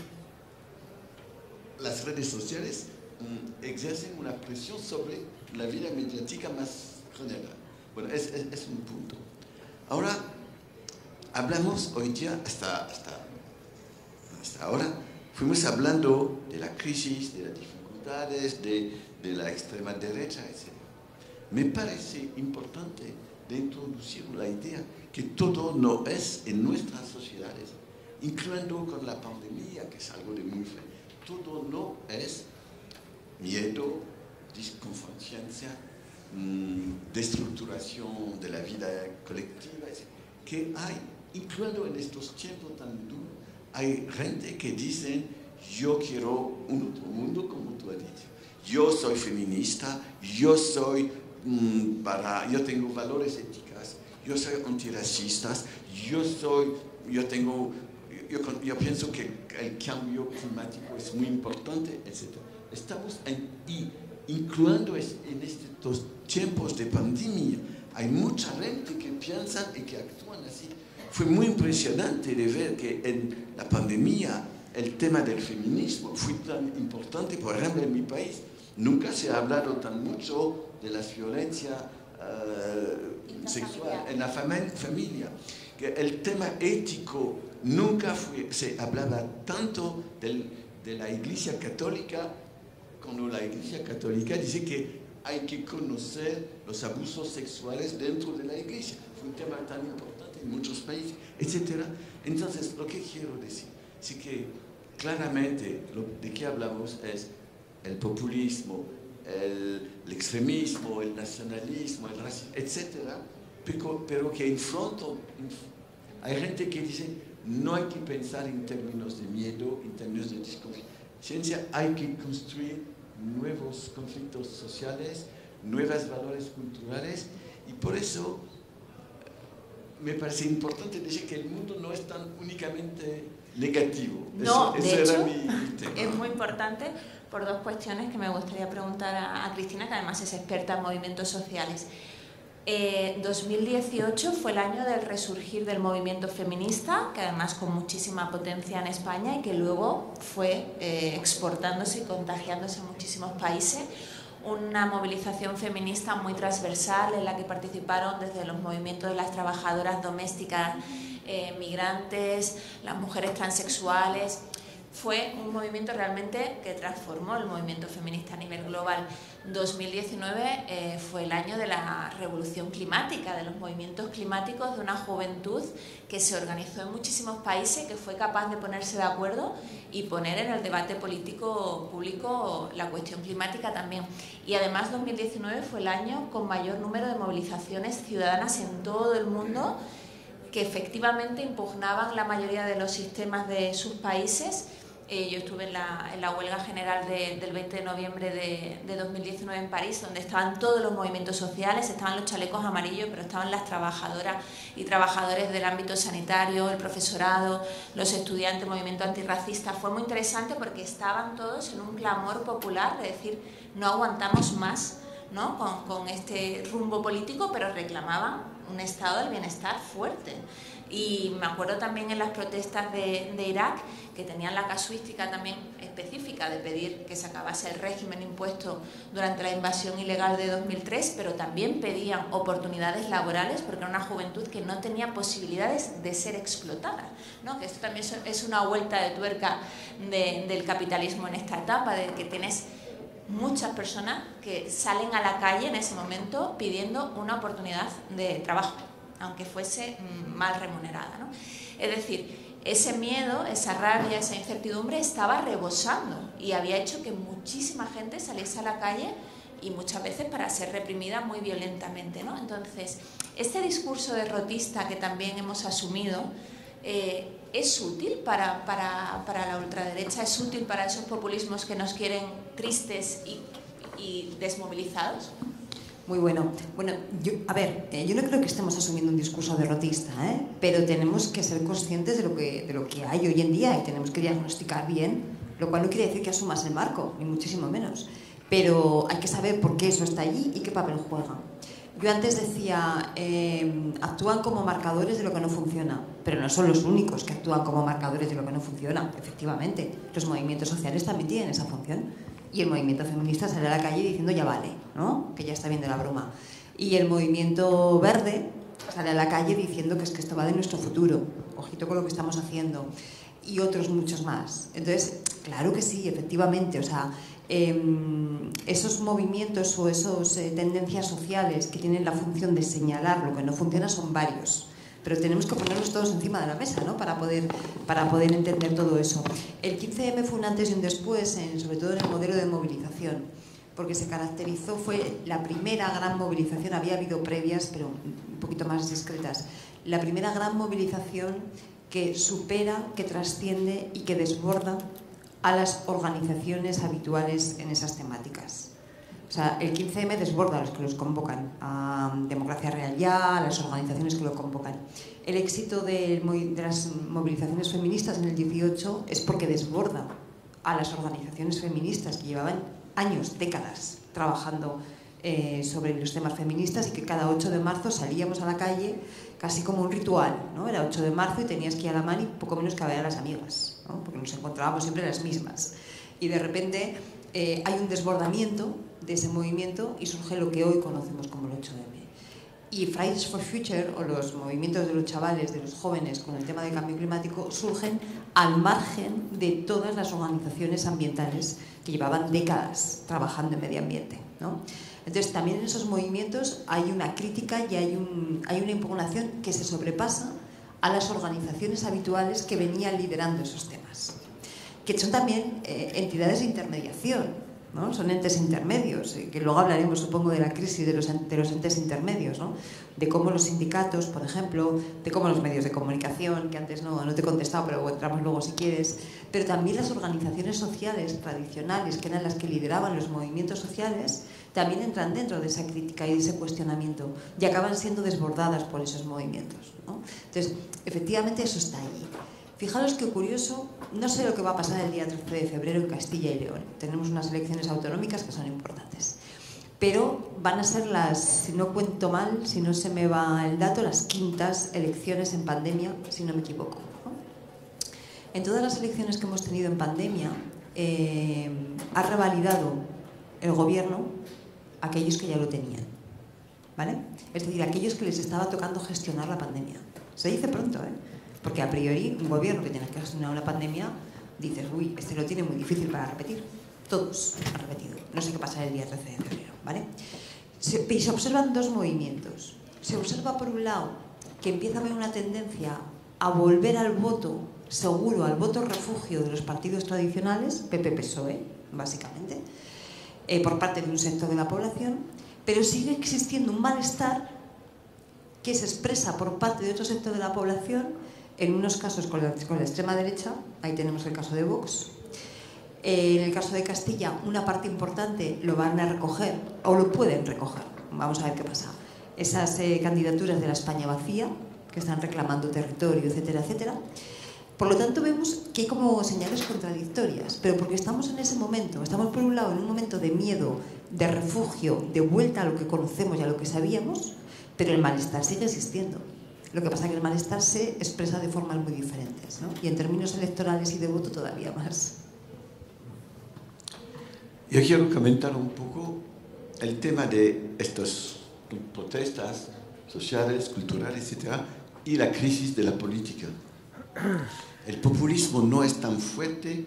las redes sociales mm, ejercen una presión sobre la vida mediática más general. Bueno, es, es, es un punto. Ahora, hablamos hoy día, hasta, hasta, hasta ahora, fuimos hablando de la crisis, de las dificultades, de, de la extrema derecha, etcétera. Me parece importante de introducir la idea que todo no es en nuestras sociedades, incluyendo con la pandemia, que es algo de muy feo. Todo no es miedo, desconfianza, destructuración de la vida colectiva, que hay, incluido en estos tiempos tan duros, hay gente que dice, yo quiero un otro mundo como tú has dicho, yo soy feminista, yo soy mm, para, yo tengo valores éticos, yo soy antirracista, yo soy, yo tengo, yo, yo pienso que el cambio climático es muy importante, etcétera. Estamos en, y incluyendo es, en estos tiempos de pandemia, hay mucha gente que piensa y que actúan así. Fue muy impresionante de ver que en la pandemia el tema del feminismo fue tan importante. Por ejemplo, en mi país nunca se ha hablado tan mucho de la violencia uh, sexual en la familia. Que el tema ético nunca fue, se hablaba tanto del, de la Iglesia Católica, cuando la Iglesia Católica dice que hay que conocer los abusos sexuales dentro de la Iglesia. Fue un tema tan importante en muchos países, etcétera. Entonces, lo que quiero decir es que claramente lo de qué hablamos es el populismo, el, el extremismo, el nacionalismo, el racismo, etcétera, pero, pero que enfrentan. Hay gente que dice no hay que pensar en términos de miedo, en términos de desconfianza, hay que construir nuevos conflictos sociales, nuevos valores culturales, y por eso me parece importante decir que el mundo no es tan únicamente negativo. No, eso, de eso hecho, era mi, mi tema. Es muy importante por dos cuestiones que me gustaría preguntar a, a Cristina, que además es experta en movimientos sociales. Eh, dos mil dieciocho fue el año del resurgir del movimiento feminista, que además con muchísima potencia en España y que luego fue eh, exportándose y contagiándose en muchísimos países. Una movilización feminista muy transversal en la que participaron desde los movimientos de las trabajadoras domésticas, eh, migrantes, las mujeres transexuales. Fue un movimiento realmente que transformó el movimiento feminista a nivel global. dos mil diecinueve eh, fue el año de la revolución climática, de los movimientos climáticos, de una juventud que se organizó en muchísimos países, que fue capaz de ponerse de acuerdo y poner en el debate político público la cuestión climática también. Y además dos mil diecinueve fue el año con mayor número de movilizaciones ciudadanas en todo el mundo, que efectivamente impugnaban la mayoría de los sistemas de sus países. Eh, yo estuve en la, en la huelga general de, del veinte de noviembre de, de dos mil diecinueve en París, donde estaban todos los movimientos sociales, estaban los chalecos amarillos, pero estaban las trabajadoras y trabajadores del ámbito sanitario, el profesorado, los estudiantes, el movimiento antirracista. Fue muy interesante porque estaban todos en un clamor popular de decir no aguantamos más, ¿no? con, con este rumbo político, pero reclamaban un estado del bienestar fuerte. Y me acuerdo también en las protestas de, de Irak, que tenían la casuística también específica de pedir que se acabase el régimen impuesto durante la invasión ilegal de dos mil tres, pero también pedían oportunidades laborales porque era una juventud que no tenía posibilidades de ser explotada, ¿no? Que esto también es una vuelta de tuerca de, del capitalismo en esta etapa, de que tienes muchas personas que salen a la calle en ese momento pidiendo una oportunidad de trabajo, aunque fuese mal remunerada, ¿no? Es decir, ese miedo, esa rabia, esa incertidumbre estaba rebosando y había hecho que muchísima gente saliese a la calle y muchas veces para ser reprimida muy violentamente, ¿no? Entonces, este discurso derrotista que también hemos asumido eh, es útil para, para, para la ultraderecha, es útil para esos populismos que nos quieren tristes y, y desmovilizados. Muy bueno. Bueno, yo, a ver, eh, yo no creo que estemos asumiendo un discurso derrotista, ¿eh? Pero tenemos que ser conscientes de lo que, de lo que hay hoy en día y tenemos que diagnosticar bien, lo cual no quiere decir que asumas el marco, ni muchísimo menos. Pero hay que saber por qué eso está allí y qué papel juega. Yo antes decía, eh, actúan como marcadores de lo que no funciona, pero no son los únicos que actúan como marcadores de lo que no funciona. Efectivamente, los movimientos sociales también tienen esa función. Y el movimiento feminista sale a la calle diciendo ya vale, ¿no? Que ya está bien de la broma. Y el movimiento verde sale a la calle diciendo que es que esto va de nuestro futuro. Ojito con lo que estamos haciendo. Y otros muchos más. Entonces, claro que sí, efectivamente. O sea, eh, esos movimientos o esas eh, tendencias sociales que tienen la función de señalar lo que no funciona son varios. Pero tenemos que ponerlos todos encima de la mesa, ¿no? Para poder, para poder entender todo eso. El quince eme fue un antes y un después, en, sobre todo en el modelo de movilización, porque se caracterizó, fue la primera gran movilización, había habido previas, pero un poquito más discretas, la primera gran movilización que supera, que trasciende y que desborda a las organizaciones habituales en esas temáticas. O sea, el quince eme desborda a los que los convocan, a Democracia Real Ya, a las organizaciones que lo convocan. El éxito de, de las movilizaciones feministas en el dieciocho es porque desborda a las organizaciones feministas que llevaban años, décadas, trabajando eh, sobre los temas feministas y que cada ocho de marzo salíamos a la calle casi como un ritual, ¿no? Era ocho de marzo y tenías que ir a la mani poco menos que a ver a las amigas, ¿no? Porque nos encontrábamos siempre las mismas. Y de repente eh, hay un desbordamiento de ese movimiento y surge lo que hoy conocemos como el ocho eme. Y Fridays for Future, o los movimientos de los chavales, de los jóvenes con el tema del cambio climático, surgen al margen de todas las organizaciones ambientales que llevaban décadas trabajando en medio ambiente, ¿no? Entonces, también en esos movimientos hay una crítica y hay, un, hay una impugnación que se sobrepasa a las organizaciones habituales que venían liderando esos temas, que son también eh, entidades de intermediación, ¿no? Son entes intermedios, que luego hablaremos, supongo, de la crisis de los, de los entes intermedios, ¿no? De cómo los sindicatos, por ejemplo, de cómo los medios de comunicación, que antes no, no te he contestado, pero entramos luego si quieres, pero también las organizaciones sociales tradicionales, que eran las que lideraban los movimientos sociales, también entran dentro de esa crítica y de ese cuestionamiento y acaban siendo desbordadas por esos movimientos, ¿no? Entonces, efectivamente, eso está ahí. Fijaros qué curioso, no sé lo que va a pasar el día trece de febrero en Castilla y León. Tenemos unas elecciones autonómicas que son importantes. Pero van a ser las, si no cuento mal, si no se me va el dato, las quintas elecciones en pandemia, si no me equivoco, ¿no? En todas las elecciones que hemos tenido en pandemia, eh, ha revalidado el gobierno a aquellos que ya lo tenían, ¿vale? Es decir, aquellos que les estaba tocando gestionar la pandemia. Se dice pronto, ¿eh? Porque a priori un gobierno que tiene que gestionar una pandemia, dices, uy, este lo tiene muy difícil para repetir. Todos han repetido. No sé qué pasa el día trece de febrero, ¿vale? Se, y se observan dos movimientos. Se observa, por un lado, que empieza a haber una tendencia a volver al voto seguro, al voto refugio de los partidos tradicionales, P P P S O E, básicamente, eh, por parte de un sector de la población, pero sigue existiendo un malestar que se expresa por parte de otro sector de la población, en unos casos con la, con la extrema derecha, ahí tenemos el caso de Vox. Eh, en el caso de Castilla, una parte importante lo van a recoger, o lo pueden recoger, vamos a ver qué pasa. Esas eh, candidaturas de la España vacía, que están reclamando territorio, etcétera, etcétera. Por lo tanto, vemos que hay como señales contradictorias, pero porque estamos en ese momento, estamos por un lado en un momento de miedo, de refugio, de vuelta a lo que conocemos y a lo que sabíamos, pero el malestar sigue existiendo. Lo que pasa es que el malestar se expresa de formas muy diferentes, ¿no? Y en términos electorales y de voto todavía más. Yo quiero comentar un poco el tema de estas protestas sociales, culturales, etcétera, y la crisis de la política. El populismo no es tan fuerte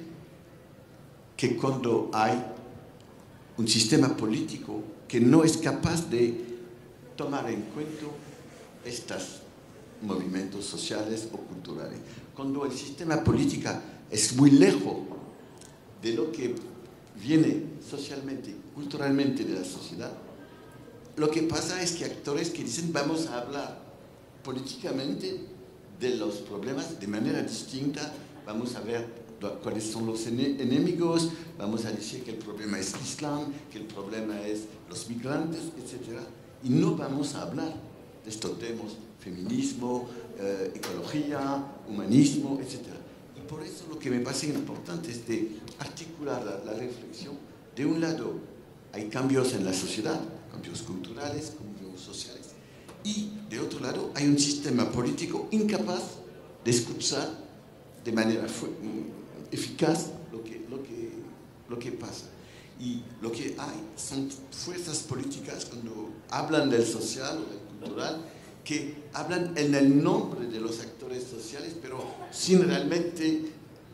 que cuando hay un sistema político que no es capaz de tomar en cuenta estos movimientos sociales o culturales. Cuando el sistema político es muy lejos de lo que viene socialmente, culturalmente de la sociedad, lo que pasa es que actores que dicen vamos a hablar políticamente de los problemas de manera distinta, vamos a ver cuáles son los enemigos, vamos a decir que el problema es el Islam, que el problema es los migrantes, etcétera. Y no vamos a hablar de estos temas, feminismo, eh, ecología, humanismo, etcétera. Y por eso lo que me parece importante es de articular la, la reflexión. De un lado, hay cambios en la sociedad, cambios culturales, cambios sociales. Y de otro lado, hay un sistema político incapaz de escuchar de manera eficaz lo que, lo que, lo que pasa. Y lo que hay son fuerzas políticas cuando hablan del social o del cultural que hablan en el nombre de los actores sociales, pero sin realmente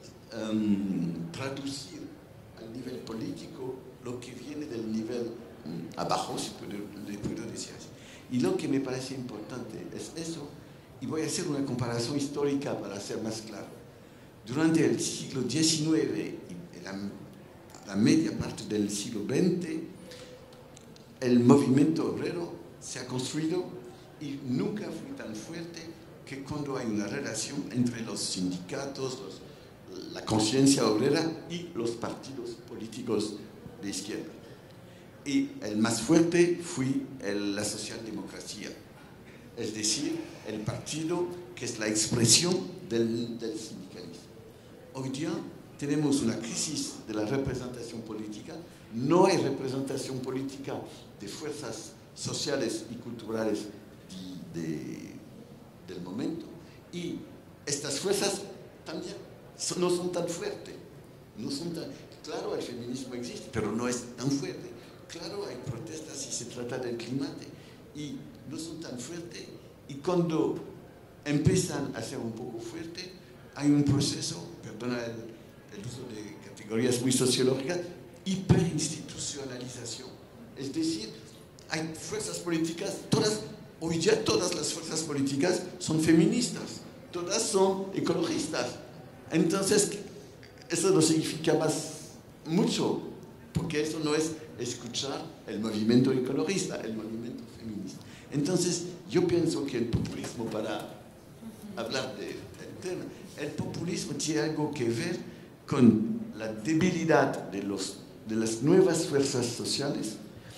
um, traducir al nivel político lo que viene del nivel um, abajo, si puedo, puedo decir así. Y lo que me parece importante es eso, y voy a hacer una comparación histórica para ser más claro. Durante el siglo diecinueve y la, la media parte del siglo veinte, el movimiento obrero se ha construido y nunca fue tan fuerte que cuando hay una relación entre los sindicatos, los, la conciencia obrera y los partidos políticos de izquierda. y el más fuerte fue el, la socialdemocracia, es decir, el partido que es la expresión del, del sindicalismo. Hoy día tenemos una crisis de la representación política, no hay representación política de fuerzas sociales y culturales de, de, del momento, y estas fuerzas también son, no son tan fuertes, no son tan, claro, el feminismo existe, pero no es tan fuerte, claro, hay protestas si se trata del clima, y no son tan fuertes, y cuando empiezan a ser un poco fuertes, hay un proceso, perdona el, el uso de categorías muy sociológicas, hiperinstitucionalización, es decir, hay fuerzas políticas, todas, hoy ya todas las fuerzas políticas son feministas, todas son ecologistas, entonces eso no significa más mucho, porque eso no es escuchar el movimiento ecologista, el movimiento feminista. Entonces yo pienso que el populismo, para hablar del tema, el populismo tiene algo que ver con la debilidad de, los, de las nuevas fuerzas sociales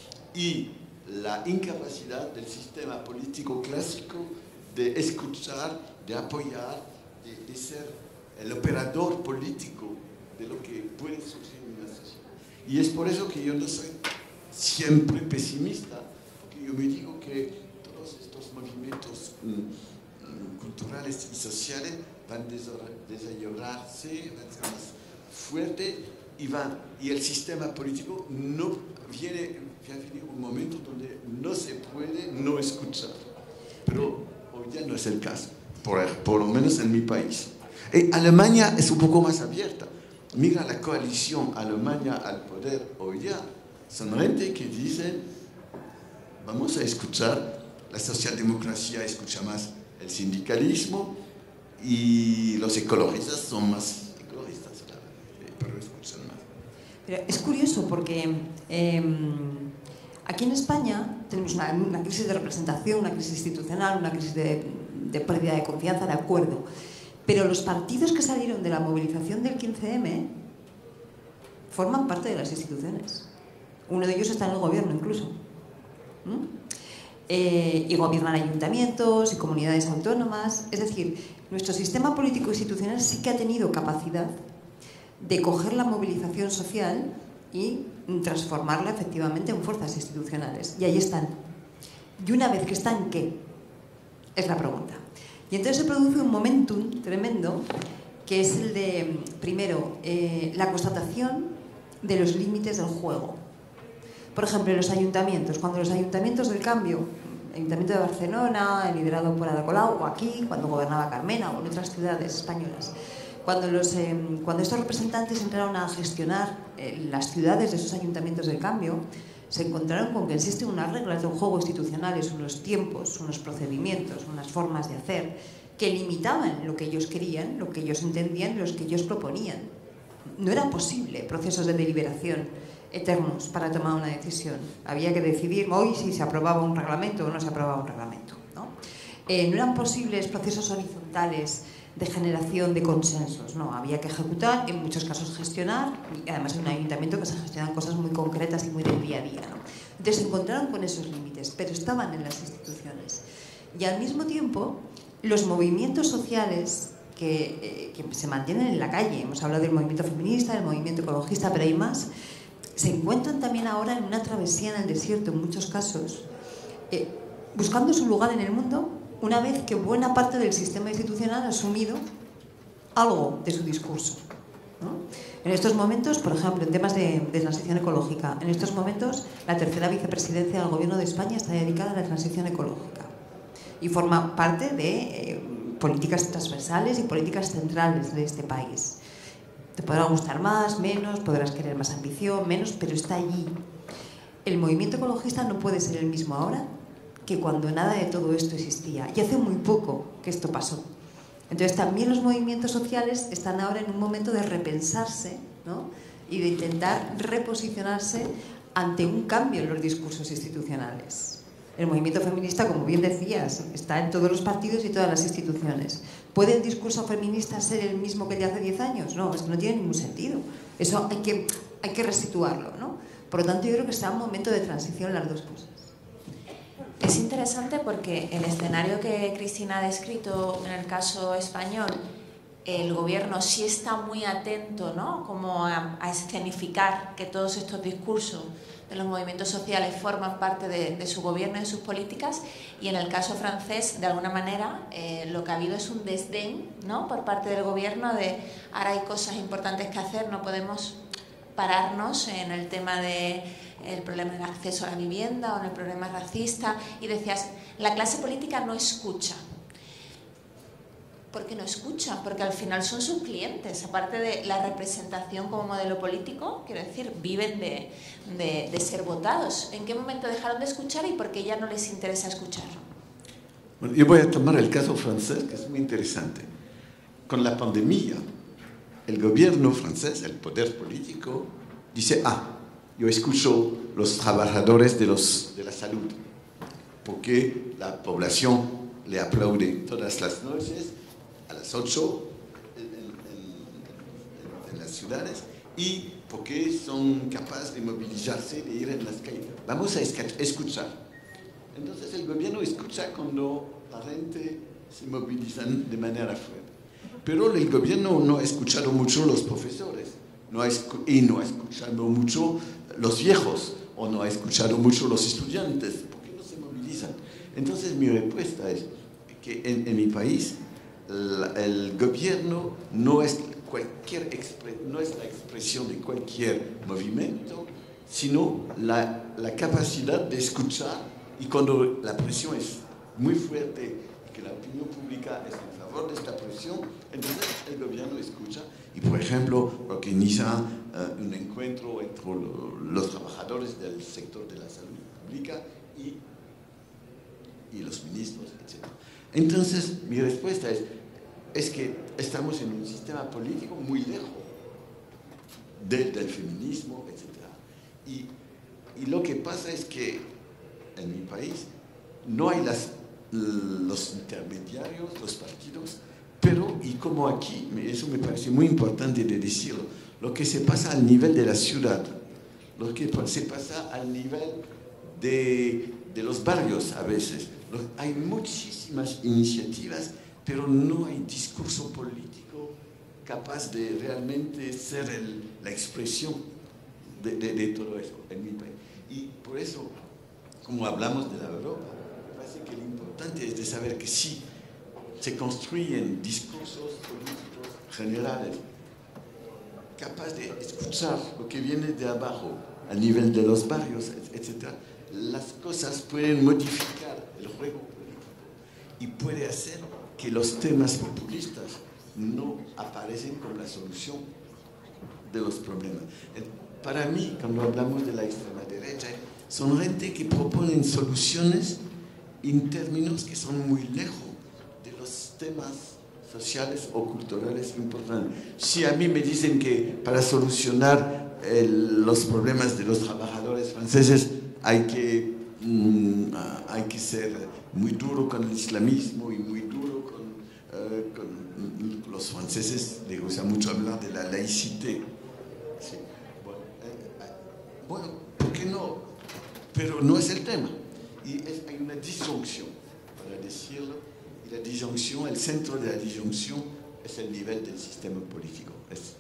y la incapacidad del sistema político clásico de escuchar, de apoyar, de, de ser el operador político de lo que puede surgir en una sociedad. Y es por eso que yo no soy siempre pesimista, porque yo me digo que todos estos movimientos mm, culturales y sociales van a desarrollarse, van a ser más fuertes, y, van, y el sistema político no viene, viene un momento donde no se puede no escuchar. Pero hoy día no es el caso, por, por lo menos en mi país. Eh, Alemania es un poco más abierta. Mira la coalición Alemania al poder hoy día. Son gente que dicen, vamos a escuchar, la socialdemocracia escucha más el sindicalismo y los ecologistas son más ecologistas, claro, pero escuchan más. Pero es curioso porque eh, aquí en España tenemos una, una crisis de representación, una crisis institucional, una crisis de, de pérdida de confianza, de acuerdo. Pero los partidos que salieron de la movilización del quince eme forman parte de las instituciones. Uno de ellos está en el gobierno incluso. ¿Mm? Eh, y gobiernan ayuntamientos y comunidades autónomas. Es decir, nuestro sistema político institucional sí que ha tenido capacidad de coger la movilización social y transformarla efectivamente en fuerzas institucionales. Y ahí están. Y una vez que están, ¿qué? Es la pregunta. Y entonces se produce un momentum tremendo, que es el de, primero, eh, la constatación de los límites del juego. Por ejemplo, en los ayuntamientos, cuando los ayuntamientos del cambio, el Ayuntamiento de Barcelona, liderado por Ada Colau, o aquí, cuando gobernaba Carmena, o en otras ciudades españolas, cuando, los, eh, cuando estos representantes entraron a gestionar eh, las ciudades de esos ayuntamientos del cambio, se encontraron con que existen unas reglas de un juego institucionales, unos tiempos, unos procedimientos, unas formas de hacer que limitaban lo que ellos querían, lo que ellos entendían, lo que ellos proponían. No era posible procesos de deliberación eternos para tomar una decisión. Había que decidir hoy si se aprobaba un reglamento o no se aprobaba un reglamento, ¿no? Eh, no eran posibles procesos horizontales de generación de consensos, no, había que ejecutar, en muchos casos gestionar, y además en un ayuntamiento que se gestionan cosas muy concretas y muy del día a día, ¿no? Entonces se encontraron con esos límites, pero estaban en las instituciones. Y al mismo tiempo, los movimientos sociales que, eh, que se mantienen en la calle, hemos hablado del movimiento feminista, del movimiento ecologista, pero hay más, se encuentran también ahora en una travesía en el desierto, en muchos casos, eh, buscando su lugar en el mundo, una vez que buena parte del sistema institucional ha asumido algo de su discurso, ¿no? En estos momentos, por ejemplo, en temas de, de transición ecológica, en estos momentos la tercera vicepresidencia del Gobierno de España está dedicada a la transición ecológica y forma parte de eh, políticas transversales y políticas centrales de este país. Te podrá gustar más, menos, podrás querer más ambición, menos, pero está allí. El movimiento ecologista no puede ser el mismo ahora que cuando nada de todo esto existía. Y hace muy poco que esto pasó. Entonces también los movimientos sociales están ahora en un momento de repensarse, ¿no? Y de intentar reposicionarse ante un cambio en los discursos institucionales. El movimiento feminista, como bien decías, está en todos los partidos y todas las instituciones. ¿Puede el discurso feminista ser el mismo que el de hace diez años? No, es que no tiene ningún sentido. Eso hay que, hay que resituarlo, ¿no? Por lo tanto, yo creo que está en un momento de transición las dos cosas. Es interesante porque el escenario que Cristina ha descrito en el caso español, el gobierno sí está muy atento, ¿no?, como a, a escenificar que todos estos discursos de los movimientos sociales forman parte de, de su gobierno y de sus políticas, y en el caso francés, de alguna manera, eh, lo que ha habido es un desdén, ¿no?, por parte del gobierno de ahora hay cosas importantes que hacer, no podemos pararnos en el tema de el problema del acceso a la vivienda o en el problema racista, y decías, la clase política no escucha. ¿Por qué no escucha? Porque al final son sus clientes, aparte de la representación como modelo político, quiero decir, viven de, de, de ser votados. ¿En qué momento dejaron de escuchar y por qué ya no les interesa escuchar? Bueno, yo voy a tomar el caso francés, que es muy interesante. Con la pandemia, el gobierno francés, el poder político, dice, ah, yo escucho los trabajadores de, los, de la salud, porque la población le aplaude todas las noches, a las ocho en, en, en, en las ciudades, y porque son capaces de movilizarse, de ir en las calles. Vamos a escuchar. Entonces el gobierno escucha cuando la gente se moviliza de manera fuerte. Pero el gobierno no ha escuchado mucho los profesores, no ha y no ha escuchado mucho los viejos, o no ha escuchado mucho los estudiantes, porque no se movilizan. Entonces mi respuesta es que en, en mi país la, el gobierno no es, cualquier no es la expresión de cualquier movimiento, sino la, la capacidad de escuchar, y cuando la presión es muy fuerte y que la opinión pública es en favor de esta presión, entonces el gobierno escucha. Y por ejemplo, organiza uh, un encuentro entre lo, los trabajadores del sector de la salud pública y, y los ministros, etcétera. Entonces, mi respuesta es, es que estamos en un sistema político muy lejos del, del feminismo, etcétera. Y, y lo que pasa es que en mi país no hay las, los intermediarios, los partidos, pero, y como aquí, eso me parece muy importante de decirlo, lo que se pasa al nivel de la ciudad, lo que se pasa al nivel de, de los barrios a veces, hay muchísimas iniciativas, pero no hay discurso político capaz de realmente ser el, la expresión de, de, de todo eso en mi país. Y por eso, como hablamos de la Europa, me parece que lo importante es de saber que sí, se construyen discursos políticos generales capaces de escuchar lo que viene de abajo, a nivel de los barrios, etcétera. Las cosas pueden modificar el juego político y puede hacer que los temas populistas no aparecen como la solución de los problemas. Para mí, cuando hablamos de la extrema derecha, son gente que proponen soluciones en términos que son muy lejos de los temas sociales o culturales importantes. Si a mí me dicen que para solucionar el, los problemas de los trabajadores franceses hay que, mm, hay que ser muy duro con el islamismo y muy duro con, uh, con los franceses, les gusta mucho hablar de la laicité. Sí. Bueno, eh, eh, bueno, ¿por qué no? Pero no es el tema. Y es, hay una disyunción, para decirlo, y la disyunción, el centro de la disyunción es el nivel del sistema político. Es,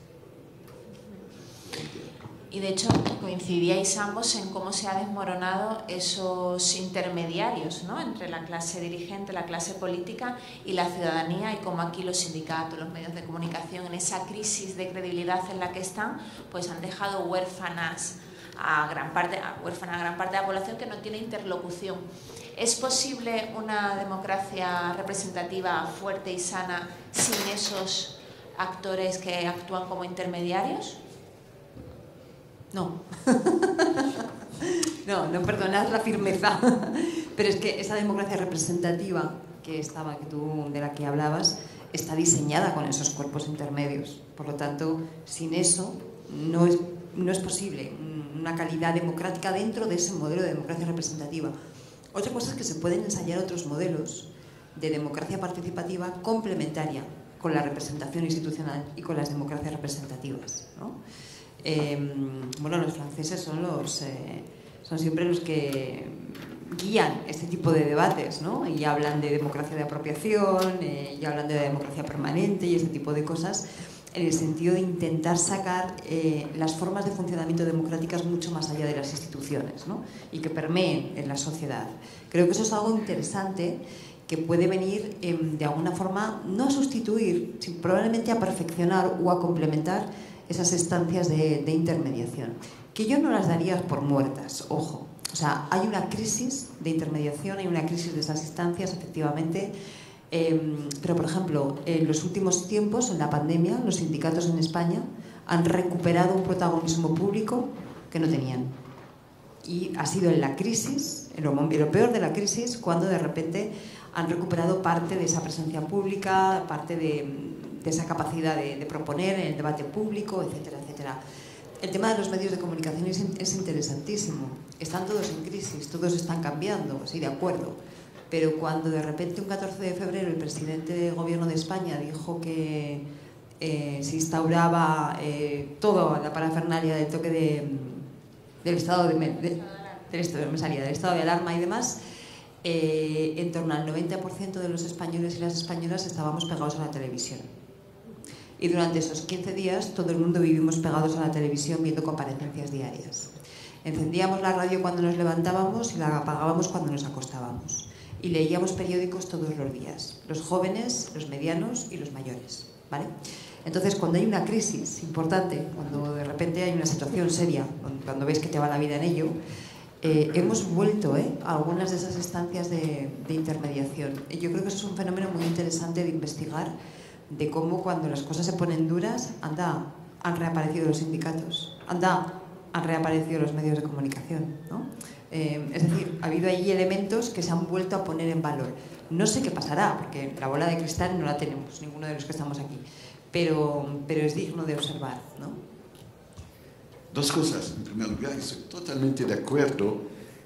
Y de hecho coincidíais ambos en cómo se ha desmoronado esos intermediarios, ¿no?, entre la clase dirigente, la clase política y la ciudadanía, y cómo aquí los sindicatos, los medios de comunicación, en esa crisis de credibilidad en la que están, pues han dejado huérfanas a gran parte, a huérfana a gran parte de la población que no tiene interlocución. ¿Es posible una democracia representativa fuerte y sana sin esos actores que actúan como intermediarios? No. No, no perdonad la firmeza. Pero es que esa democracia representativa que estaba, que tú, de la que hablabas, está diseñada con esos cuerpos intermedios. Por lo tanto, sin eso no es, no es posible una calidad democrática dentro de ese modelo de democracia representativa. Otra cosa es que se pueden ensayar otros modelos de democracia participativa complementaria con la representación institucional y con las democracias representativas, ¿no? Eh, bueno, los franceses son, los, eh, son siempre los que guían este tipo de debates, ¿no? Y hablan de democracia de apropiación, eh, y hablan de la democracia permanente y este tipo de cosas, en el sentido de intentar sacar eh, las formas de funcionamiento democráticas mucho más allá de las instituciones, ¿no? Y que permeen en la sociedad. Creo que eso es algo interesante que puede venir eh, de alguna forma, no a sustituir, sino probablemente a perfeccionar o a complementar esas estancias de, de intermediación, que yo no las daría por muertas, ojo. O sea, hay una crisis de intermediación, hay una crisis de esas instancias, efectivamente. Eh, pero, por ejemplo, en los últimos tiempos, en la pandemia, los sindicatos en España han recuperado un protagonismo público que no tenían. Y ha sido en la crisis, en lo, en lo peor de la crisis, cuando de repente han recuperado parte de esa presencia pública, parte de, de esa capacidad de, de proponer en el debate público, etcétera, etcétera. El tema de los medios de comunicación es, es interesantísimo. Están todos en crisis, todos están cambiando, sí, de acuerdo. Pero cuando de repente un catorce de febrero el presidente del gobierno de España dijo que eh, se instauraba eh, toda la parafernalia del toque de, del estado de, de, del, estado, me salía, del estado de alarma y demás, eh, en torno al noventa por ciento de los españoles y las españolas estábamos pegados a la televisión. Y durante esos quince días todo el mundo vivimos pegados a la televisión viendo comparecencias diarias. Encendíamos la radio cuando nos levantábamos y la apagábamos cuando nos acostábamos. Y leíamos periódicos todos los días, los jóvenes, los medianos y los mayores, ¿vale? Entonces, cuando hay una crisis importante, cuando de repente hay una situación seria, cuando veis que te va la vida en ello, eh, hemos vuelto ¿eh? a algunas de esas estancias de, de intermediación. Y yo creo que eso es un fenómeno muy interesante de investigar, de cómo cuando las cosas se ponen duras, anda, han reaparecido los sindicatos, anda, han reaparecido los medios de comunicación, ¿no? Eh, es decir, ha habido ahí elementos que se han vuelto a poner en valor. No sé qué pasará, porque la bola de cristal no la tenemos, ninguno de los que estamos aquí, pero, pero es digno de observar, ¿no? Dos cosas. En primer lugar, estoy totalmente de acuerdo.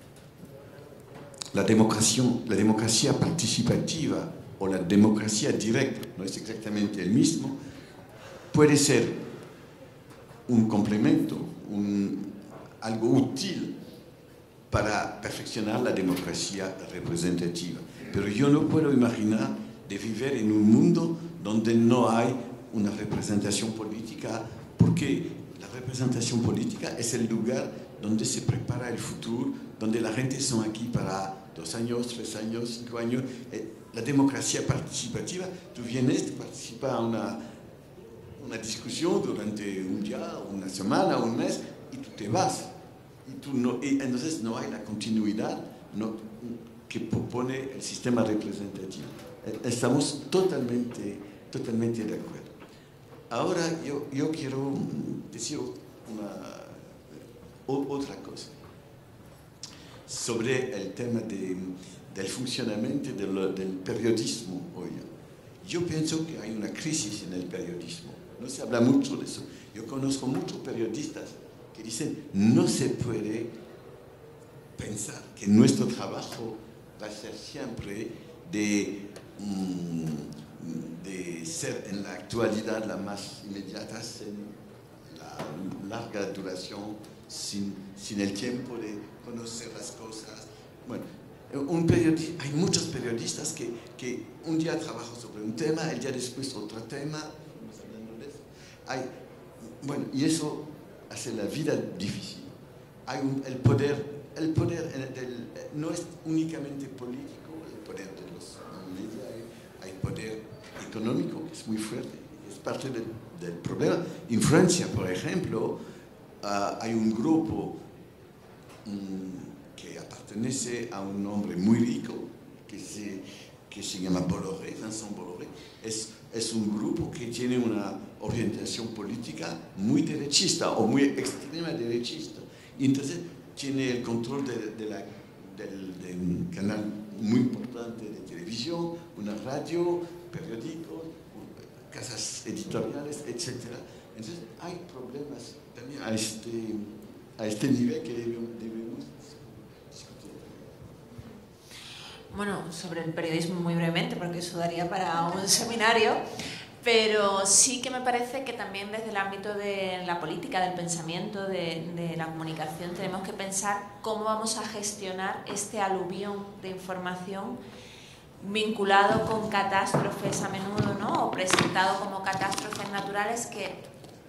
La democracia, la democracia participativa o la democracia directa, no es exactamente el mismo, puede ser un complemento, un, algo útil para perfeccionar la democracia representativa. Pero yo no puedo imaginar de vivir en un mundo donde no hay una representación política, porque la representación política es el lugar donde se prepara el futuro, donde la gente son aquí para dos años, tres años, cinco años. La democracia participativa, tú vienes, participas a una, una discusión durante un día, una semana, un mes, y tú te vas. Y, tú no, y entonces no hay la continuidad no, que propone el sistema representativo. Estamos totalmente, totalmente de acuerdo. Ahora yo, yo quiero decir una, otra cosa sobre el tema de, del funcionamiento del, del periodismo hoy. Yo pienso que hay una crisis en el periodismo. No se habla mucho de eso. Yo conozco muchos periodistas que dicen, no se puede pensar que nuestro trabajo va a ser siempre de, de ser en la actualidad la más inmediata, sin la larga duración, sin, sin el tiempo de conocer las cosas. Bueno, un periodista, hay muchos periodistas que, que un día trabajan sobre un tema, el día después otro tema, hay, bueno, y eso hace la vida difícil. Hay un, el poder, el poder del, no es únicamente político, el poder de los medios, hay, hay poder económico que es muy fuerte, es parte de, del problema. En Francia, por ejemplo, uh, hay un grupo um, que pertenece a un hombre muy rico que se, que se llama Bolloré, Vincent Bolloré. Es, es un grupo que tiene una orientación política muy derechista o muy extrema derechista. Y entonces tiene el control de, de, la, del, de un canal muy importante de televisión, una radio, periódicos, casas editoriales, etcétera. Entonces hay problemas también a este, a este nivel que debemos, debemos discutir. Bueno, sobre el periodismo muy brevemente, porque eso daría para un seminario. Pero sí que me parece que también desde el ámbito de la política, del pensamiento, de, de la comunicación, tenemos que pensar cómo vamos a gestionar este aluvión de información vinculado con catástrofes a menudo, ¿no? O presentado como catástrofes naturales, que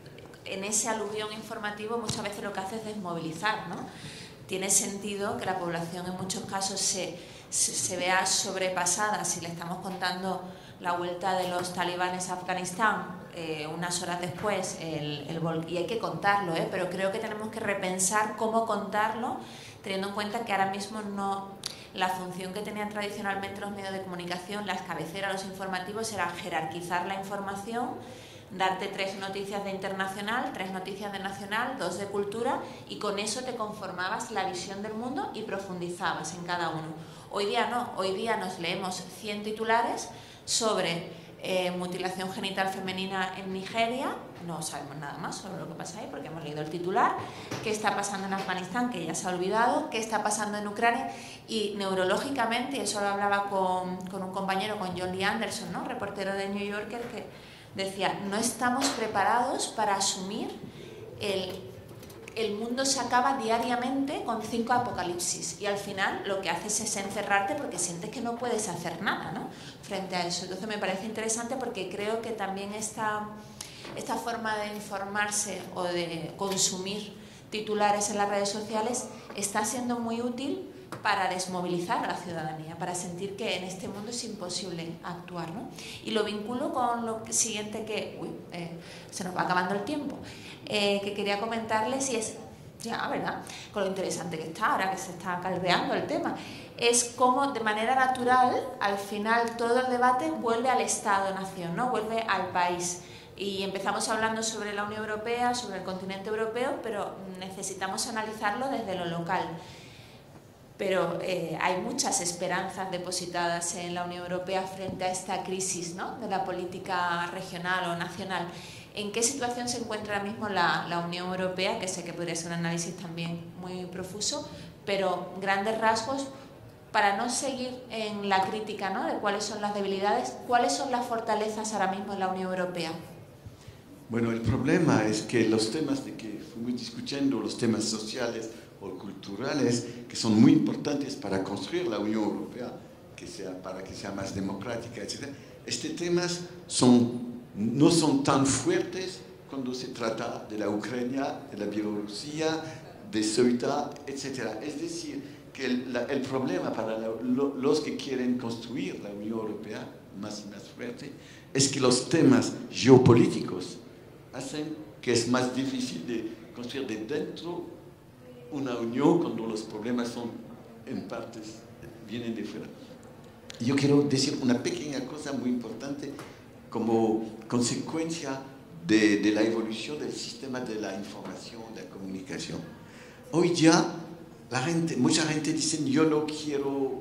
en ese aluvión informativo muchas veces lo que hace es desmovilizar, ¿no? Tiene sentido que la población en muchos casos se, se, se vea sobrepasada si le estamos contando la vuelta de los talibanes a Afganistán eh, unas horas después, el, el vol y hay que contarlo, ¿eh? Pero creo que tenemos que repensar cómo contarlo, teniendo en cuenta que ahora mismo no, la función que tenían tradicionalmente los medios de comunicación, las cabeceras, los informativos, era jerarquizar la información, darte tres noticias de internacional, tres noticias de nacional, dos de cultura, y con eso te conformabas la visión del mundo y profundizabas en cada uno. Hoy día no, hoy día nos leemos cien titulares sobre eh, mutilación genital femenina en Nigeria, no sabemos nada más sobre lo que pasa ahí porque hemos leído el titular, qué está pasando en Afganistán, que ya se ha olvidado, qué está pasando en Ucrania, y neurológicamente, y eso lo hablaba con, con un compañero, con John Lee Anderson, ¿no? Reportero de New Yorker, que decía, no estamos preparados para asumir el... El mundo se acaba diariamente con cinco apocalipsis y al final lo que haces es encerrarte porque sientes que no puedes hacer nada, ¿no? Frente a eso. Entonces me parece interesante porque creo que también esta, esta forma de informarse o de consumir titulares en las redes sociales está siendo muy útil para desmovilizar a la ciudadanía, para sentir que en este mundo es imposible actuar, ¿no? Y lo vinculo con lo siguiente que... Uy, eh, se nos va acabando el tiempo. Eh, que quería comentarles, y es, ya, ¿verdad?, con lo interesante que está ahora, que se está caldeando el tema, es cómo de manera natural, al final, todo el debate vuelve al Estado-Nación, ¿no? Vuelve al país. Y empezamos hablando sobre la Unión Europea, sobre el continente europeo, pero necesitamos analizarlo desde lo local. Pero eh, hay muchas esperanzas depositadas en la Unión Europea frente a esta crisis, ¿no?, de la política regional o nacional. ¿En qué situación se encuentra ahora mismo la, la Unión Europea? Que sé que podría ser un análisis también muy profuso, pero grandes rasgos, para no seguir en la crítica, ¿no?, de cuáles son las debilidades, ¿cuáles son las fortalezas ahora mismo en la Unión Europea? Bueno, el problema es que los temas de que fuimos discutiendo, los temas sociales o culturales, que son muy importantes para construir la Unión Europea, que sea, para que sea más democrática, etcétera, estos temas son... no son tan fuertes cuando se trata de la Ucrania, de la Bielorrusia, de Ceuta, etcétera. Es decir, que el, la, el problema para la, lo, los que quieren construir la Unión Europea más y más fuerte es que los temas geopolíticos hacen que es más difícil de construir de dentro una unión cuando los problemas son en partes, vienen de fuera. Yo quiero decir una pequeña cosa muy importante como consecuencia de, de la evolución del sistema de la información, de la comunicación. Hoy ya, la gente, mucha gente dice, yo no quiero,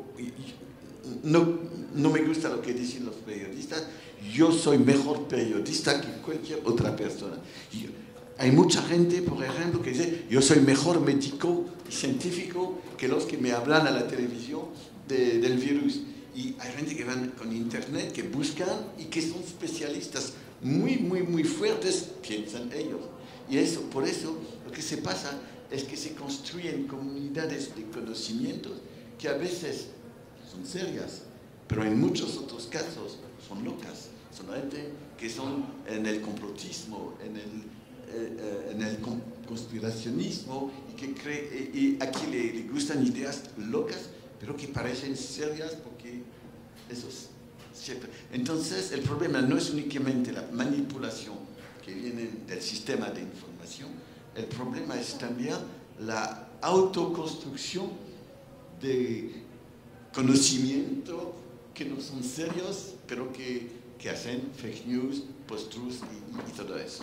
no, no me gusta lo que dicen los periodistas, yo soy mejor periodista que cualquier otra persona. Y hay mucha gente, por ejemplo, que dice, yo soy mejor médico y científico que los que me hablan a la televisión de, del virus. Y hay gente que van con internet, que buscan y que son especialistas muy, muy, muy fuertes, piensan ellos. Y eso, por eso lo que se pasa es que se construyen comunidades de conocimientos que a veces son serias, pero en muchos otros casos son locas. Son gente que son en el complotismo, en el, eh, en el conspiracionismo, y que cree, y aquí le, le gustan ideas locas, pero que parecen serias porque eso es cierto. Entonces, el problema no es únicamente la manipulación que viene del sistema de información, el problema es también la autoconstrucción de conocimiento que no son serios, pero que, que hacen fake news, post-truth y, y todo eso.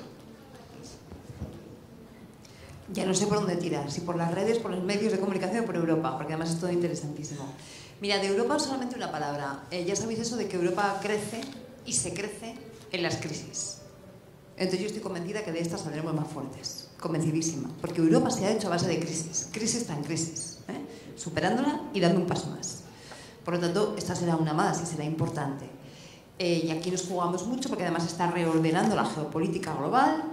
Ya no sé por dónde tirar, si por las redes, por los medios de comunicación o por Europa, porque además es todo interesantísimo. Mira, de Europa solamente una palabra. Eh, ya sabéis eso de que Europa crece y se crece en las crisis. Entonces yo estoy convencida que de estas saldremos más fuertes, convencidísima, porque Europa se ha hecho a base de crisis, crisis tras crisis, ¿eh? Superándola y dando un paso más. Por lo tanto, esta será una más y será importante. Eh, y aquí nos jugamos mucho porque además está reordenando la geopolítica global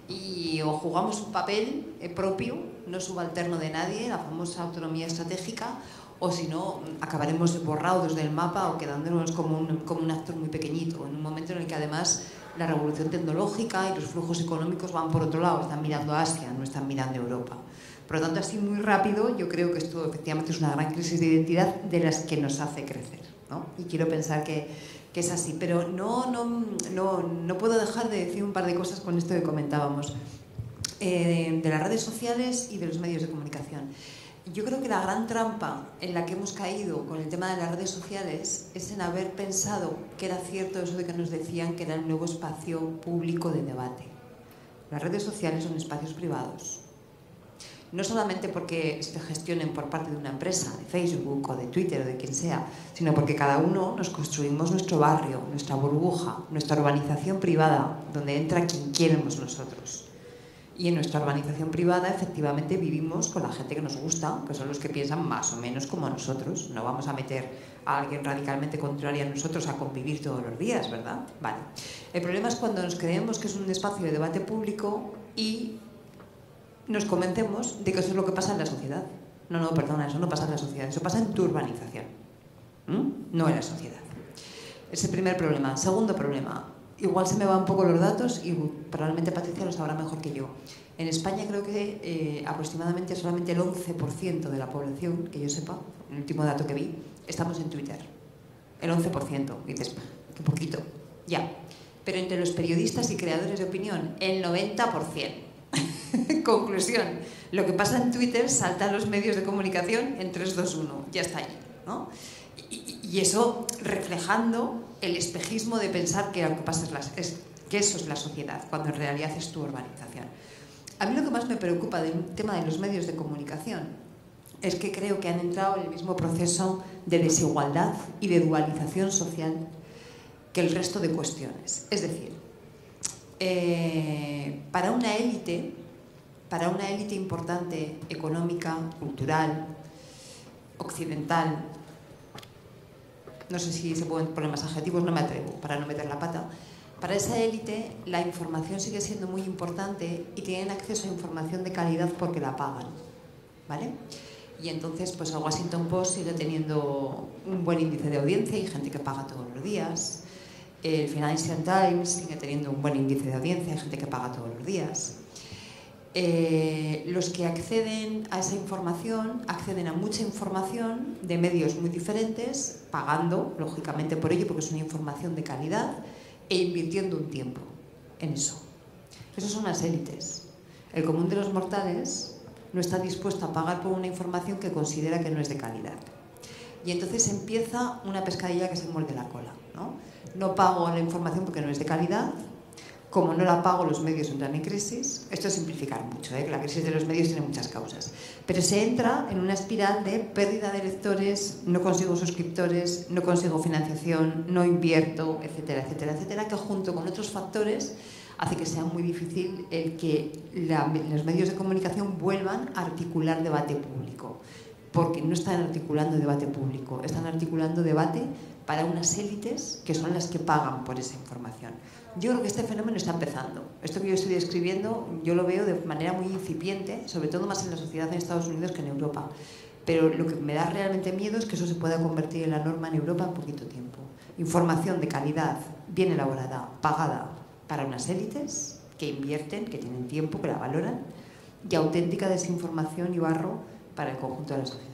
y o jugamos un papel eh, propio, no subalterno de nadie, la famosa autonomía estratégica, o si no, acabaremos borrados del mapa o quedándonos como un, como un actor muy pequeñito, en un momento en el que además la revolución tecnológica y los flujos económicos van por otro lado, están mirando a Asia, no están mirando a Europa. Por lo tanto, así muy rápido, yo creo que esto efectivamente es una gran crisis de identidad de las que nos hace crecer, ¿no? Y quiero pensar que, que es así, pero no, no, no, no puedo dejar de decir un par de cosas con esto que comentábamos, eh, de las redes sociales y de los medios de comunicación. Yo creo que la gran trampa en la que hemos caído con el tema de las redes sociales es en haber pensado que era cierto eso de que nos decían que era el nuevo espacio público de debate. Las redes sociales son espacios privados. No solamente porque se gestionen por parte de una empresa, de Facebook o de Twitter o de quien sea, sino porque cada uno nos construimos nuestro barrio, nuestra burbuja, nuestra urbanización privada, donde entra quien queremos nosotros. Y en nuestra urbanización privada, efectivamente, vivimos con la gente que nos gusta, que son los que piensan más o menos como nosotros. No vamos a meter a alguien radicalmente contrario a nosotros a convivir todos los días, ¿verdad? Vale. El problema es cuando nos creemos que es un espacio de debate público y nos convencemos de que eso es lo que pasa en la sociedad. No, no, perdona, eso no pasa en la sociedad, eso pasa en tu urbanización, ¿Mm? no en la sociedad. Ese es el primer problema. Segundo problema. Igual se me van un poco los datos y probablemente Patricia lo sabrá mejor que yo. En España creo que eh, aproximadamente solamente el once por ciento de la población, que yo sepa, el último dato que vi, estamos en Twitter. El once por ciento. Y dices, qué poquito. Ya. Pero entre los periodistas y creadores de opinión, el noventa por ciento. Conclusión. Lo que pasa en Twitter salta a los medios de comunicación en tres, dos, uno. Ya está allí, ¿no? Y, y eso reflejando el espejismo de pensar que lo que pasa es, la, es que eso es la sociedad, cuando en realidad es tu urbanización. A mí lo que más me preocupa del tema de los medios de comunicación es que creo que han entrado en el mismo proceso de desigualdad y de dualización social que el resto de cuestiones. Es decir, eh, para una élite, para una élite importante, económica, cultural, occidental, no sé si se pueden poner más adjetivos, no me atrevo para no meter la pata. Para esa élite la información sigue siendo muy importante y tienen acceso a información de calidad porque la pagan, ¿vale? Y entonces pues el Washington Post sigue teniendo un buen índice de audiencia y gente que paga todos los días. El Financial Times sigue teniendo un buen índice de audiencia y gente que paga todos los días. Eh, los que acceden a esa información acceden a mucha información de medios muy diferentes, pagando lógicamente por ello porque es una información de calidad e invirtiendo un tiempo en eso. Esas son las élites. El común de los mortales no está dispuesto a pagar por una información que considera que no es de calidad. Y entonces empieza una pescadilla que se muerde la cola, ¿no? No pago la información porque no es de calidad. Como no la pago, los medios entran en crisis. Esto es simplificar mucho, ¿eh? La crisis de los medios tiene muchas causas. Pero se entra en una espiral de pérdida de lectores, no consigo suscriptores, no consigo financiación, no invierto, etcétera, etcétera, etcétera, que junto con otros factores hace que sea muy difícil el que la, los medios de comunicación vuelvan a articular debate público. Porque no están articulando debate público, están articulando debate para unas élites que son las que pagan por esa información. Yo creo que este fenómeno está empezando. Esto que yo estoy describiendo yo lo veo de manera muy incipiente, sobre todo más en la sociedad en Estados Unidos que en Europa. Pero lo que me da realmente miedo es que eso se pueda convertir en la norma en Europa en poquito tiempo. Información de calidad, bien elaborada, pagada para unas élites que invierten, que tienen tiempo, que la valoran, y auténtica desinformación y barro para el conjunto de la sociedad.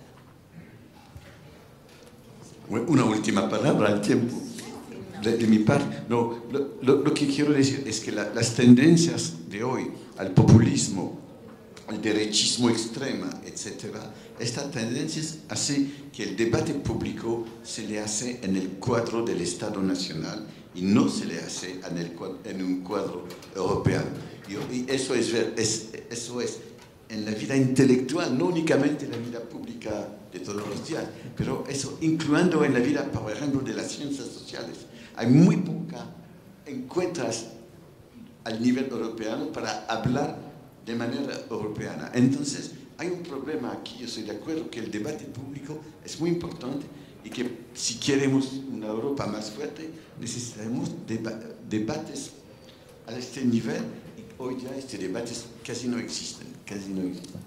Una última palabra al tiempo. De, de mi parte, no, lo, lo, lo que quiero decir es que la, las tendencias de hoy al populismo, al derechismo extremo, etcétera, estas tendencias hacen que el debate público se le hace en el cuadro del Estado Nacional y no se le hace en, el, en un cuadro europeo. Y, y eso, es, es, eso es en la vida intelectual, no únicamente en la vida pública de todos los días, pero eso incluyendo en la vida, por ejemplo, de las ciencias sociales. Hay muy pocas encuentras al nivel europeo para hablar de manera europea. Entonces, hay un problema aquí, yo estoy de acuerdo que el debate público es muy importante y que si queremos una Europa más fuerte, necesitamos deba debates a este nivel, y hoy ya estos debates casi no existen, casi no existen.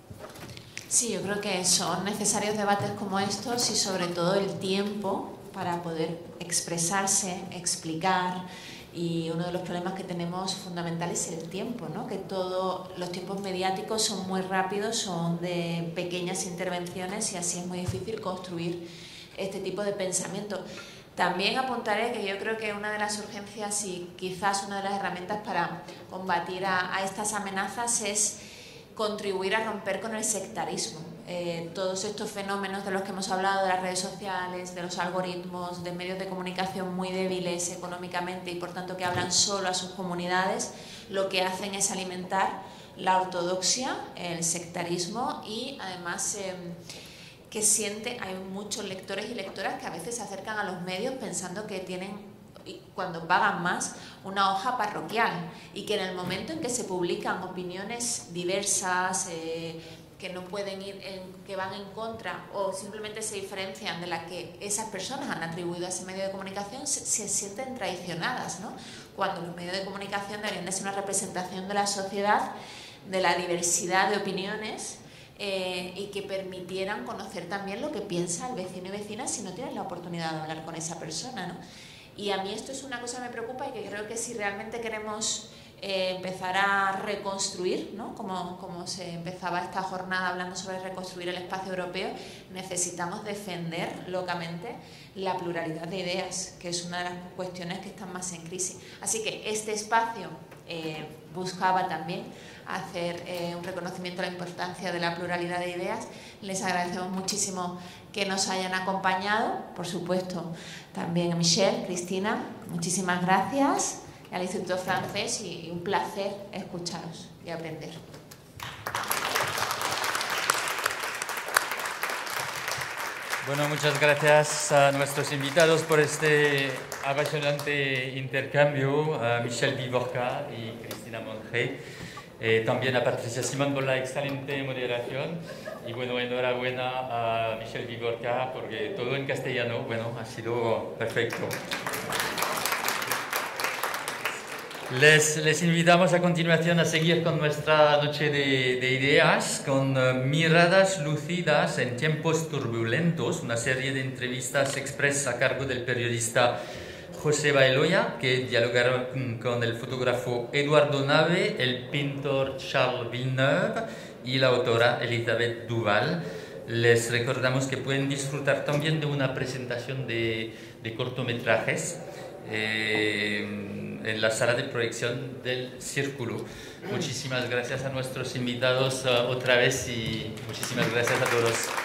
Sí, yo creo que son necesarios debates como estos y sobre todo el tiempo para poder expresarse, explicar. Y uno de los problemas que tenemos fundamentales es el tiempo, ¿no? Que todos los tiempos mediáticos son muy rápidos, son de pequeñas intervenciones y así es muy difícil construir este tipo de pensamiento. También apuntaré que yo creo que una de las urgencias y quizás una de las herramientas para combatir a, a estas amenazas es contribuir a romper con el sectarismo. Eh, todos estos fenómenos de los que hemos hablado, de las redes sociales, de los algoritmos, de medios de comunicación muy débiles económicamente y por tanto que hablan solo a sus comunidades, lo que hacen es alimentar la ortodoxia, el sectarismo y además eh, que siente, hay muchos lectores y lectoras que a veces se acercan a los medios pensando que tienen, y cuando pagan más, una hoja parroquial y que en el momento en que se publican opiniones diversas eh, que no pueden ir, en, que van en contra o simplemente se diferencian de la que esas personas han atribuido a ese medio de comunicación, se, se sienten traicionadas, ¿no? Cuando los medios de comunicación deberían de ser una representación de la sociedad, de la diversidad de opiniones eh, y que permitieran conocer también lo que piensa el vecino y vecina si no tienes la oportunidad de hablar con esa persona, ¿no? Y a mí esto es una cosa que me preocupa y que creo que si realmente queremos eh, empezar a reconstruir, ¿no? como, como se empezaba esta jornada hablando sobre reconstruir el espacio europeo, necesitamos defender locamente la pluralidad de ideas, que es una de las cuestiones que están más en crisis. Así que este espacio eh, buscaba también hacer eh, un reconocimiento de la importancia de la pluralidad de ideas. Les agradecemos muchísimo que nos hayan acompañado, por supuesto también a Michelle, Cristina, muchísimas gracias, y al Instituto Francés, y un placer escucharos y aprender. Bueno, muchas gracias a nuestros invitados por este apasionante intercambio, a Michelle Viborca y Cristina Monge. Eh, también a Patricia Simón por la excelente moderación y bueno, enhorabuena a Michelle Viborca porque todo en castellano, bueno, ha sido perfecto. Les, les invitamos a continuación a seguir con nuestra noche de, de ideas, con uh, miradas lúcidas en tiempos turbulentos, una serie de entrevistas express a cargo del periodista José Bailoya, que dialogaron con el fotógrafo Eduardo Nave, el pintor Charles Villeneuve y la autora Elizabeth Duval. Les recordamos que pueden disfrutar también de una presentación de, de cortometrajes eh, en la sala de proyección del Círculo. Muchísimas gracias a nuestros invitados uh, otra vez y muchísimas gracias a todos.